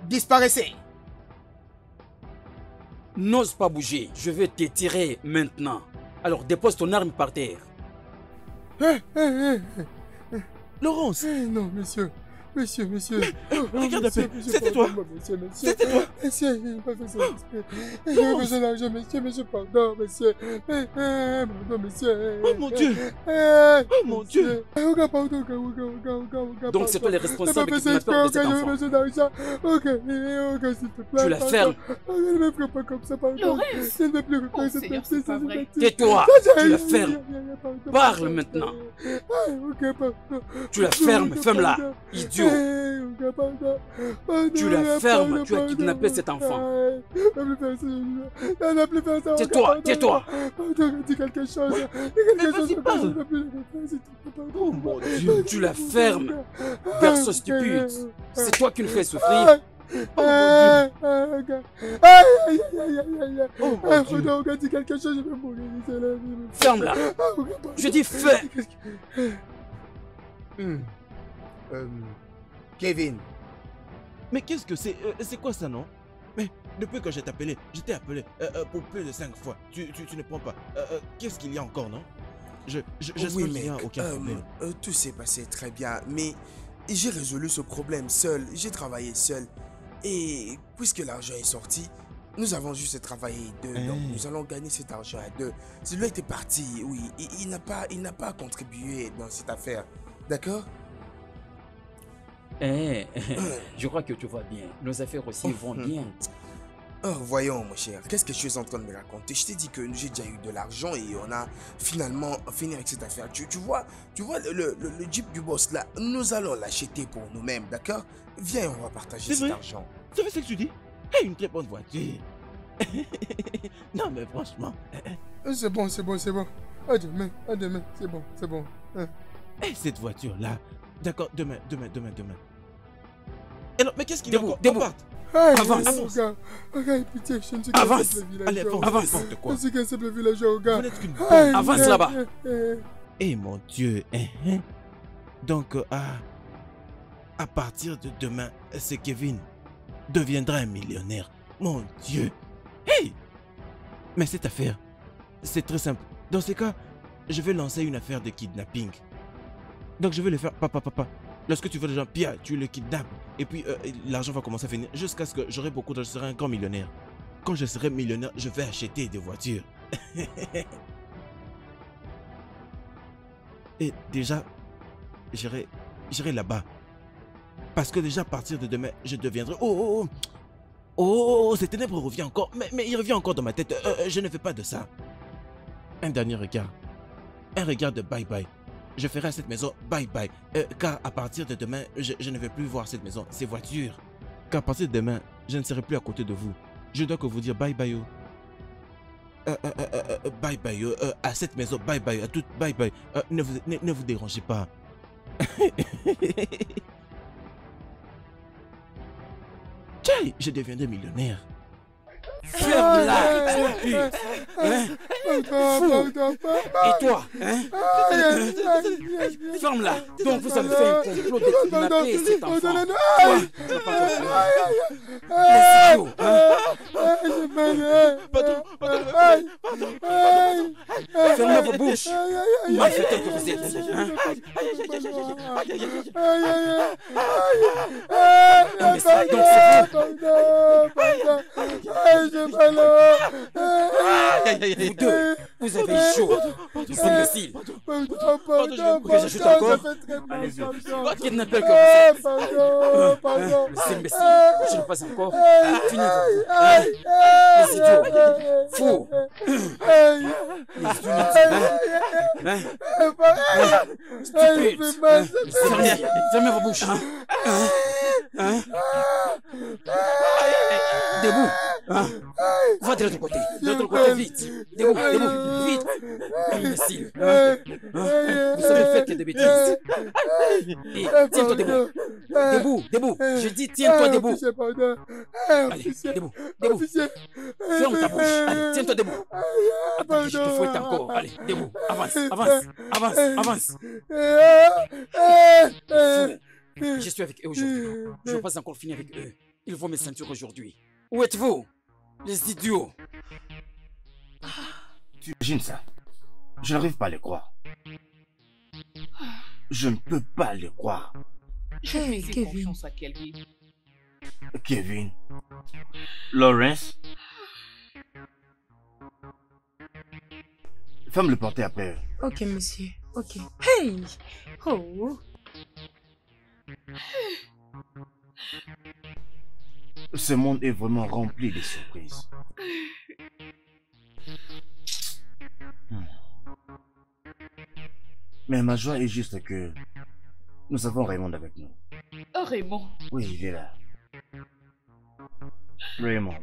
Disparaissez. N'ose pas bouger. Je vais te tirer maintenant. Alors dépose ton arme par terre. Laurence! Non, monsieur. Monsieur. Regarde un peu. C'était toi. C'était toi. Monsieur, il n'a pas fait ça. J'ai besoin d'argent, monsieur, pardon, monsieur. Pardon, monsieur. Oh mon Dieu. Oh mon Dieu. Donc c'est toi le responsable qui m'a peur de cet enfant. Besoin d'argent. Ok, s'il te plaît. Tu la fermes. Ne me ferai pas comme ça, pardon. Laurence. Ne me plus Oh, Seigneur, c'est pas vrai. Tais-toi. Tu la fermes. Parle maintenant. Tu la fermes. Ferme-la. Idiot. Tu la fermes. Tu as kidnappé cet enfant. Tais-toi. Dis quelque chose. Oh mon Dieu. Tu la fermes. Garçon stupide. C'est toi qui nous fais souffrir. Oh mon Dieu. Dis quelque chose, je vais mourir. Ferme-la. Je dis fais. Kevin. Mais qu'est-ce que c'est? C'est quoi ça, non? Mais depuis que je t'ai appelé pour plus de 5 fois. Tu ne prends pas. Qu'est-ce qu'il y a encore, non? J'espère Oui, qu'il mec. n'y a aucun problème. Tout s'est passé très bien, mais j'ai résolu ce problème seul. J'ai travaillé seul. Et puisque l'argent est sorti, nous avons juste travaillé deux. Donc nous allons gagner cet argent à deux. Celui était parti, oui. Il n'a pas contribué dans cette affaire. D'accord? Je crois que tu vois bien. Nos affaires aussi vont bien. Oh, voyons, mon cher. Qu'est-ce que tu es en train de me raconter? Je t'ai dit que j'ai déjà eu de l'argent et on a finalement fini avec cette affaire. Tu vois le Jeep du boss là, nous allons l'acheter pour nous-mêmes, d'accord? Viens, on va partager cet argent. C'est vrai ce que tu dis? Une très bonne voiture. Non, mais franchement. C'est bon. À demain, c'est bon. Cette voiture-là. D'accord, demain. Et non, mais qu'est-ce qu'il y a encore? Debout. Avance. Regarde, pitié, je ne suis qu'un simple villageois. Allez, avance. N'importe quoi. Je suis qu'un simple villageois, gars. Vous n'êtes qu'une Avance là-bas. Eh mon Dieu. Donc, à partir de demain, ce Kevin deviendra un millionnaire. Mon Dieu. Hey! Mais cette affaire, c'est très simple. Dans ce cas, je vais lancer une affaire de kidnapping. Donc je vais le faire, papa. Lorsque tu veux les gens, Pierre, tu le kidnappes. Et puis l'argent va commencer à finir jusqu'à ce que j'aurai beaucoup d'argent, je serai un grand millionnaire. Quand je serai millionnaire, je vais acheter des voitures. Et déjà, j'irai là-bas. Parce que déjà à partir de demain, je deviendrai... Oh, cet ténèbre revient encore. Mais il revient encore dans ma tête. Je ne fais pas de ça. Un dernier regard. Un regard de bye-bye. Je ferai à cette maison bye-bye. Car à partir de demain, je ne vais plus voir cette maison, ces voitures. Car à partir de demain, je ne serai plus à côté de vous. Je dois que vous dire bye-bye. Bye-bye. À cette maison, bye-bye. À toute bye-bye. Ne vous dérangez pas. Tchai, je deviendrai millionnaire. Ferme-la. Et toi, ferme-la. Donc vous avez fait un complot de kidnapper cet enfant. Fermez vos bouches. Malfaiteur que vous êtes. Donc c'est vous deux, vous avez chaud. Imbécile. Que j'ajoute encore. Kidnappeur que vous êtes. C'est imbécile. Je n'ai pas encore fini. Les idiots. Fous. Les stupides. Fermez vos bouches. Debout. Va de l'autre côté. De l'autre côté, vite. Debout, vite. Imbécile. Vous savez faire que des bêtises. Et tiens-toi debout. Debout. Je dis tiens-toi debout. Allez, debout. Ferme ta bouche. Allez, tiens-toi debout. Attends, je te fouette encore. Allez, debout. Avance. Fou. Je suis avec eux aujourd'hui. Je n'ai pas encore fini avec eux. Ils vont me sentir aujourd'hui. Où êtes-vous? Les idiots! Tu imagines ça? Je n'arrive pas à le croire. Je ne peux pas le croire. Je Hey, fais Kevin. confiance à Kelvin. Kevin. Lawrence. Femme le porter après. Ok, monsieur. Ok. Hey! Oh! Ce monde est vraiment rempli de surprises. Mais ma joie est juste que nous avons Raymond avec nous. Oh, Raymond. Oui, il est là. Raymond.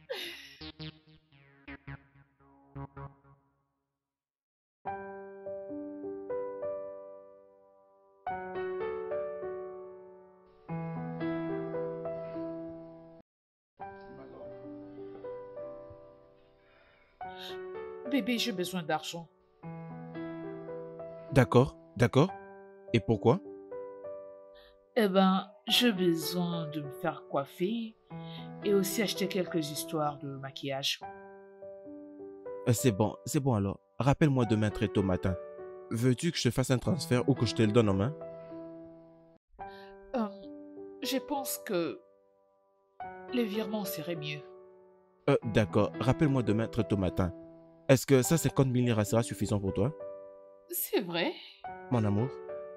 Bébé, j'ai besoin d'argent. D'accord, d'accord. Et pourquoi? Eh ben, j'ai besoin de me faire coiffer et aussi acheter quelques histoires de maquillage. C'est bon alors. Rappelle-moi demain très tôt matin. Veux-tu que je te fasse un transfert ou que je te le donne en main? Euh, je pense que les virements seraient mieux. D'accord. Rappelle-moi demain très tôt matin. Est-ce que ça 50 000 lira sera suffisant pour toi? C'est vrai? Mon amour?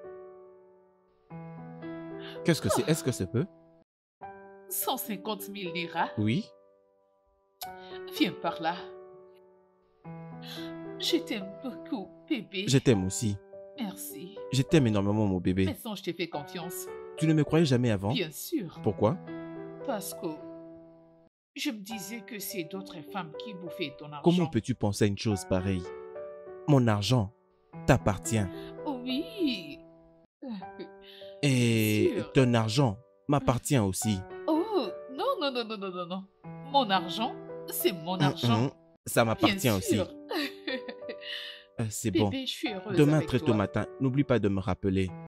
Qu'est-ce que c'est? Est-ce que c'est peu? 150 000 lira? Oui? Viens par là. Je t'aime beaucoup, bébé. Je t'aime aussi. Merci. Je t'aime énormément, mon bébé. Maintenant, je t'ai fait confiance. Tu ne me croyais jamais avant? Bien sûr. Pourquoi? Parce que je me disais que c'est d'autres femmes qui bouffaient ton argent. Comment peux-tu penser à une chose pareille? Mon argent t'appartient. Oui. Et Sûr. ton argent m'appartient aussi. Oh, non, non, non, non, non, non, non. Mon argent, c'est mon argent. Ça m'appartient Bien aussi. sûr. C'est bon. Bébé, je suis heureuse Demain avec très tôt toi. matin, n'oublie pas de me rappeler.